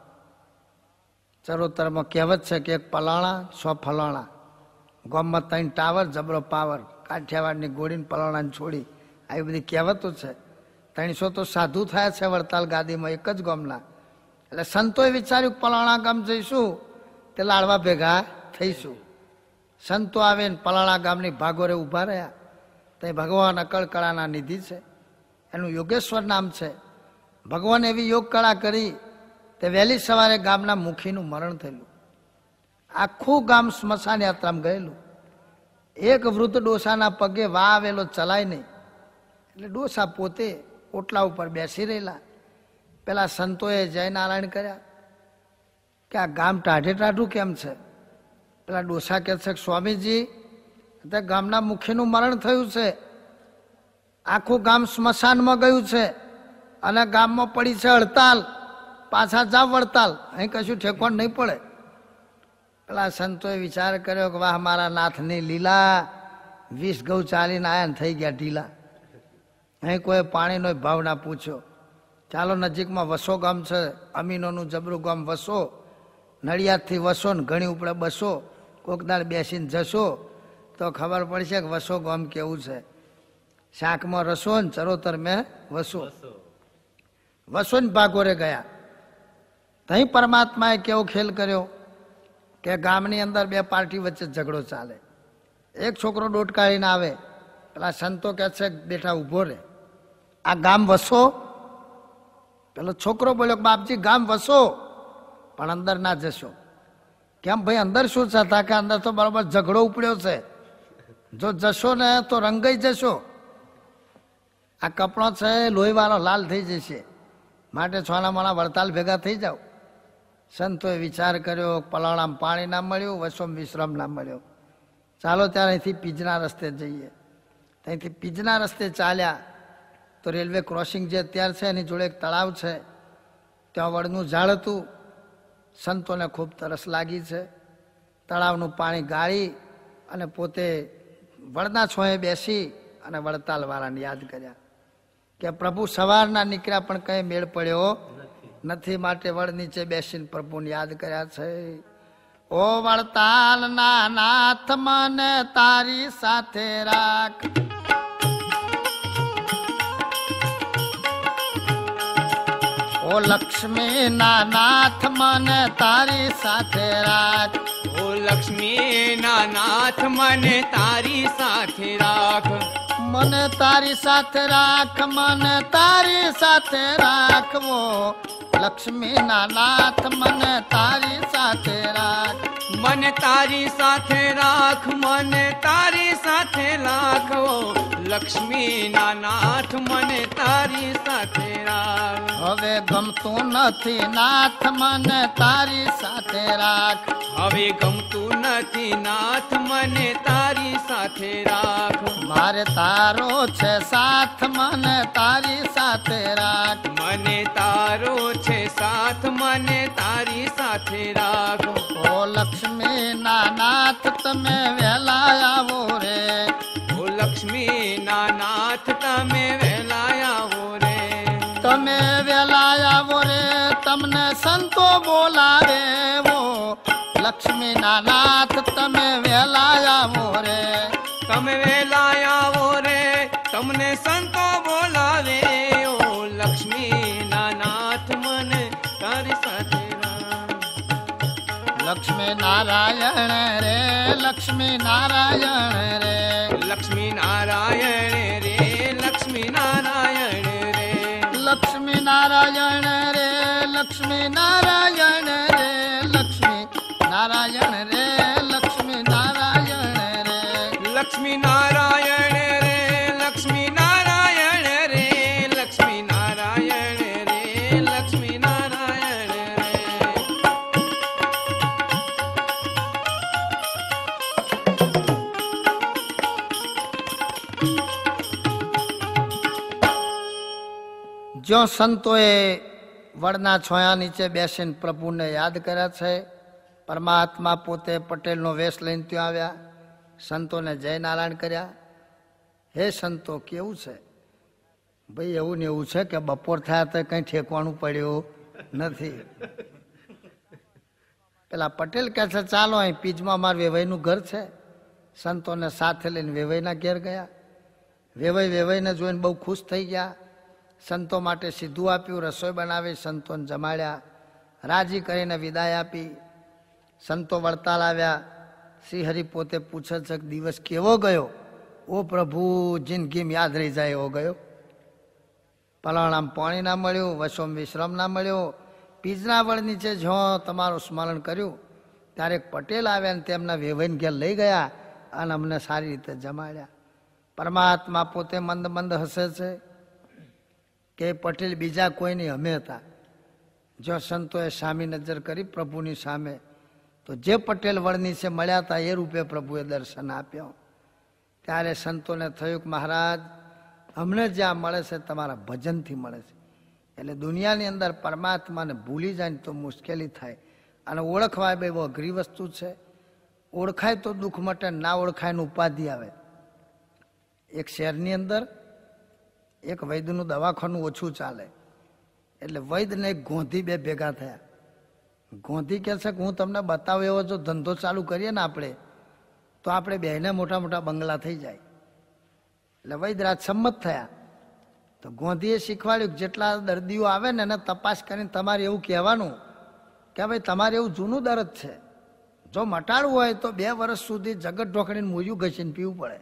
ચરોતરમાં કહેવત છે કે એક પલાણા 100 ફલાણા. ગામમાં 3 ટાવર જબરો પાવર, કાઠિયાવાડની ગોળીને પલાણાને છોડી, આવી બધી કહેવતો છે. 300 તો સાધુ થયા છે વડતાલ ગાદીમાં એક જ ગામના. એટલે સંતોએ વિચાર્યું પલાણા ગામ જઈશું તે લાડવા ભેગા થઈશું. સંતો આવે ને પલાણા ગામની ભાગોરે ઊભા રહ્યા. તે ભગવાન અકળકળાના નિધિ છે, એનું યોગેશ્વર નામ છે. ભગવાન એવી યોગ કળા કરી તે વહેલી સવારે ગામના મુખીનું મરણ થયેલું. આખું ગામ સ્મશાન યાત્રામાં ગયેલું. એક વૃદ્ધ ડોસાના પગે વાહ આવેલો ચલાય નહીં. એટલે ડોસા પોતે ઓટલા ઉપર બેસી રહેલા. પેલા સંતોએ જયનારાયણ કર્યા કે આ ગામ ટાઢે ટાઢું કેમ છે? પેલા ડોસા કહે છે સ્વામીજી તે ગામના મુખીનું મરણ થયું છે, આખું ગામ સ્મશાનમાં ગયું છે અને ગામમાં પડી છે હડતાલ, પાછા જાવ વડતાલ, અહીં કશું ઠેકોણ નહીં પડે. પેલા સંતોએ વિચાર કર્યો કે વાહ મારા નાથની લીલા, 20 ઘઉં ચાલીને આયા ને થઈ ગયા ઢીલા. અહીં કોઈ પાણીનો ભાવ ના પૂછ્યો. ચાલો નજીકમાં વસો ગામ છે, અમીનોનું જબરું ગામ વસો, નડિયાદથી વસો ને ઘણી ઉપડે બસો, કોક દાડ બેસીને જશો તો તો ખબર પડશે કે વસો ગામ કેવું છે. શાકમાં રસો ને ચરોતર મેં વસો. વસો ને ભાગોરે ગયા. તહીં પરમાત્માએ કેવો ખેલ કર્યો કે ગામની અંદર બે પાર્ટી વચ્ચે ઝઘડો ચાલે. એક છોકરો દોટ કાઢીને આવે, પેલા સંતો કહે છે બેઠા ઊભો રહે, આ ગામ વસો? પેલો છોકરો બોલ્યો બાપજી ગામ વસો, પણ અંદર ના જશો. કેમ ભાઈ અંદર શું છે? કે અંદર તો બરોબર ઝઘડો ઉપડ્યો છે, જો જશો ને તો રંગાઈ જશો, આ કપડો છે લોહીવાળો લાલ થઈ જશે, માટે છોના મોના વડતાલ ભેગા થઈ જાઓ. સંતોએ વિચાર કર્યો, પલાળામાં પાણી ના મળ્યું, વસોમ વિશ્રામ ના મળ્યો. ચાલો ત્યારે અહીંથી પીજના રસ્તે જઈએ. ત્યાંથી પીજના રસ્તે ચાલ્યા તો રેલવે ક્રોસિંગ જે અત્યારે છે એની જોડે એક તળાવ છે, ત્યાં વડનું ઝાડ હતું. સંતોને ખૂબ તરસ લાગી છે. તળાવનું પાણી ગાળી અને પોતે વડના છોંએ બેસી અને વડતાલવાળાને યાદ કર્યા કે પ્રભુ સવારના નીકળ્યા પણ કંઈ મેળ પડ્યો નથી, માટે વડ નીચે બેસીને પ્રભુને યાદ કર્યા છે. ઓ વડતાલના નાથ મને તારી સાથે રાખ, ઓ લક્ષ્મી ના નાથ મને તારી સાથે રાખ, ઓ લક્ષ્મી ના નાથ મને તારી સાથે રાખ, મને તારી સાથે રાખ, મને તારી સાથે રાખવો. લક્ષ્મી ના નાથ મને તારી સાથે રાખ, મને તારી સાથે રાખ, મને તારી સાથે રાખો. લક્ષ્મી ના નાથ મને તારી સાથે રાખ. હવે ગમતું નથી નાથ મને તારી સાથે રાખ, હવે ગમતું નથી નાથ મને તારી સાથે રાખ. મારે તારો છે સાથ મને તારી સાથે રાખ, મને તારો છે સાથ મને તારી સાથે રાખ. ઓ લક્ષ્મી ના નાથ તમે વહેલા આવો રે, ઓ લક્ષ્મી ના નાથ તમે વહેલા આવો રે, તમે વહેલા આવો રે, તમને સંતો બોલાવે. ઓ લક્ષ્મી ના નાથ તમે વહેલા આવો રે, તમે વહેલા આવો રે, તમને સંતો બોલાવે. ઓ લક્ષ્મી ના નાથ મને તારી સાથે રાખ. લક્ષ્મી નારાયણ રે, લક્ષ્મી નારાયણ રે, લક્ષ્મી નારાયણ રે, લક્ષ્મી નારાયણ રે, લક્ષ્મી નારાયણ રે, લક્ષ્મી નારાયણ રે, લક્ષ્મી નારાયણ રે, લક્ષ્મી નારાયણ રે, લક્ષ્મી નારાયણ રે, લક્ષ્મી નારાયણ રે, લક્ષ્મી નારાયણ રે, લક્ષ્મી નારાયણ રે. જો સંતોએ વડના છોયા નીચે બેસીને પ્રભુને યાદ કર્યા છે. પરમાત્મા પોતે પટેલનો વેશ લઈને ત્યાં આવ્યા, સંતોને જય નારાયણ કર્યા. હે સંતો કેવું છે? ભાઈ એવું ને એવું છે કે બપોર થયા તો કંઈ ઠેકવાનું પડ્યું નથી. પેલા પટેલ કહે છે ચાલો અહીં પીજમાં માર વેવાઈનું ઘર છે. સંતોને સાથે લઈને વેવાઈના ઘેર ગયા. વેવાઈને જોઈને બહુ ખુશ થઈ ગયા. સંતો માટે સીધું આપ્યું, રસોઈ બનાવી, સંતોને જમાડ્યા, રાજી કરીને વિદાય આપી. સંતો વડતાલ આવ્યા. શ્રીહરિ પોતે પૂછે છે કે દિવસ કેવો ગયો? ઓ પ્રભુ જિંદગીમાં યાદ રહી જાય એવો ગયો. પલાણામ પાણી ના મળ્યું, વસોમ વિશ્રામ ના મળ્યો. પીજના વડ નીચે જો તમારું સ્મરણ કર્યું ત્યારે પટેલ આવ્યા ને તેમના વેવાઈને ઘેર લઈ ગયા અને અમને સારી રીતે જમાડ્યા. પરમાત્મા પોતે મંદ મંદ હસે છે કે પટેલ બીજા કોઈ નહીં, અમે હતા. જો સંતોએ સામી નજર કરી પ્રભુની સામે તો જે પટેલ વડની છે મળ્યા હતા એ રૂપે પ્રભુએ દર્શન આપ્યો. ત્યારે સંતોને થયું કે મહારાજ અમને જ્યાં મળે છે તમારા ભજનથી મળે છે. એટલે દુનિયાની અંદર પરમાત્માને ભૂલી જાય ને તો મુશ્કેલી થાય, અને ઓળખવા બહુ અઘરી વસ્તુ છે. ઓળખાય તો દુઃખ મટે, ના ઓળખાય ને ઉપાધિ આવે. એક શહેરની અંદર એક વૈદ્યનું દવાખાનું ઓછું ચાલે, એટલે વૈદ્ય ને એક ગોંધી બે ભેગા થયા. ગોંધી કહે છે કે હું તમને બતાવું એવો જો ધંધો ચાલુ કરીએ ને આપણે તો આપણે બેને મોટા મોટા બંગલા થઈ જાય. એટલે વૈદ્યરાજ સંમત થયા. તો ગોંધીએ શીખવાડ્યું જેટલા દર્દીઓ આવે ને એને તપાસ કરીને તમારે એવું કહેવાનું કે ભાઈ તમારે એવું જૂનું દર્દ છે, જો મટાડવું હોય તો 2 વર્ષ સુધી જગત ઢોકળીને મૂર્યું ઘસીને પીવું પડે.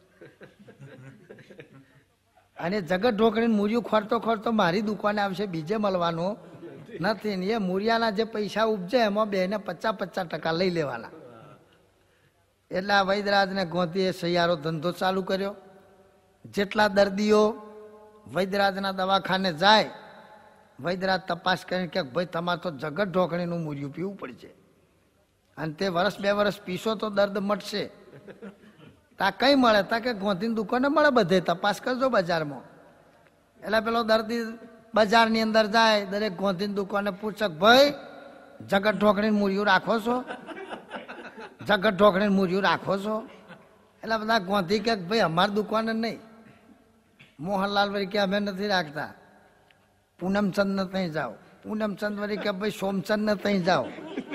અને જગત ઢોકળીને મૂર્યું ખોરતો ખોરતો મારી દુકાને આવશે, બીજે મળવાનું નથી. ને એ મૂરિયાના જે પૈસા ઉપજે એમાં બેને 50% લઈ લેવાના. એટલે આ વૈદ્યરાજને ગોંધીએ સહિયારો ધંધો ચાલુ કર્યો. જેટલા દર્દીઓ વૈદ્યરાજના દવાખાને જાય, વૈદ્યરાજ તપાસ કરીને કે ભાઈ તમારે તો જગત ઢોકળીનું મૂર્યું પીવું પડશે, અને તે 1-2 વર્ષ પીશો તો દર્દ મટશે. તા કઈ મળે? તા કે ગોંધીની દુકાને મળે, બધે તપાસ કરજો બજારમાં. એટલે પેલો દર્દી બજારની અંદર જાય, દરેક ગોંધીની દુકાને પૂછે ભાઈ જગત ઢોકળીનું મૂર્યું રાખો છો? જગત ઢોકળીનું મૂર્યું રાખો છો? એટલે બધા ગોંધી કે ભાઈ અમારી દુકાને નહીં. મોહનલાલ વળી કે અમે નથી રાખતા. પૂનમચંદ ને ત્યાં જાઓ. પૂનમચંદ વળી કે ભાઈ સોમચંદ ને ત્યાં જાઓ.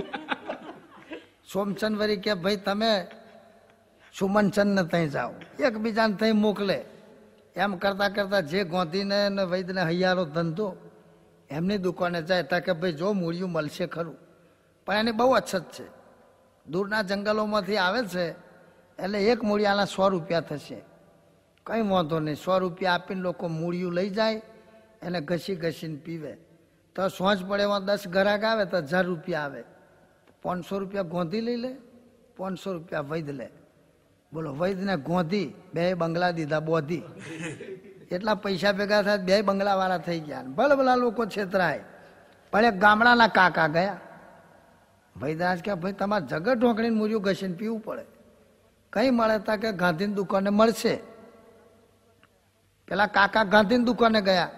સોમચંદ વળી કે ભાઈ તમે સુમનચંદ ને ત્યાં જાઓ. એકબીજાને ત્યાં મોકલે. એમ કરતા કરતા જે ગોંધીને ને વૈદ્યને હૈયારો ધંધો એમની દુકાને જાય તા કે ભાઈ જો મૂળિયું મળશે ખરું, પણ એની બહુ અછત છે. દૂરના જંગલોમાંથી આવે છે, એટલે એક મૂળિયાના 100 રૂપિયા થશે. કંઈ વાંધો નહીં, 100 રૂપિયા આપીને લોકો મૂળિયું લઈ જાય, એને ઘસી ઘસીને પીવે. તો સોંજ પડે એમાં 10 ગ્રાહક આવે તો 1000 રૂપિયા આવે. 500 રૂપિયા ગોંધી લઈ લે, 500 રૂપિયા વૈદ લે. બોલો, વૈદને ગોંધી 2 બંગલા દીધા બોધી. એટલા પૈસા ભેગા થાય 2 બંગલાવાળા થઈ ગયા. ભલે ભલા લોકો છેતરાય. પણ એક ગામડાના કાકા ગયા. વૈદ્યરાજ કે ભાઈ તમારે જગત ઢોકળીને મૂર્યું ઘસીને પીવું પડે. કઈ મળે તા કે ગાંધીની દુકાને મળશે. પેલા કાકા ગાંધીની દુકાને ગયા.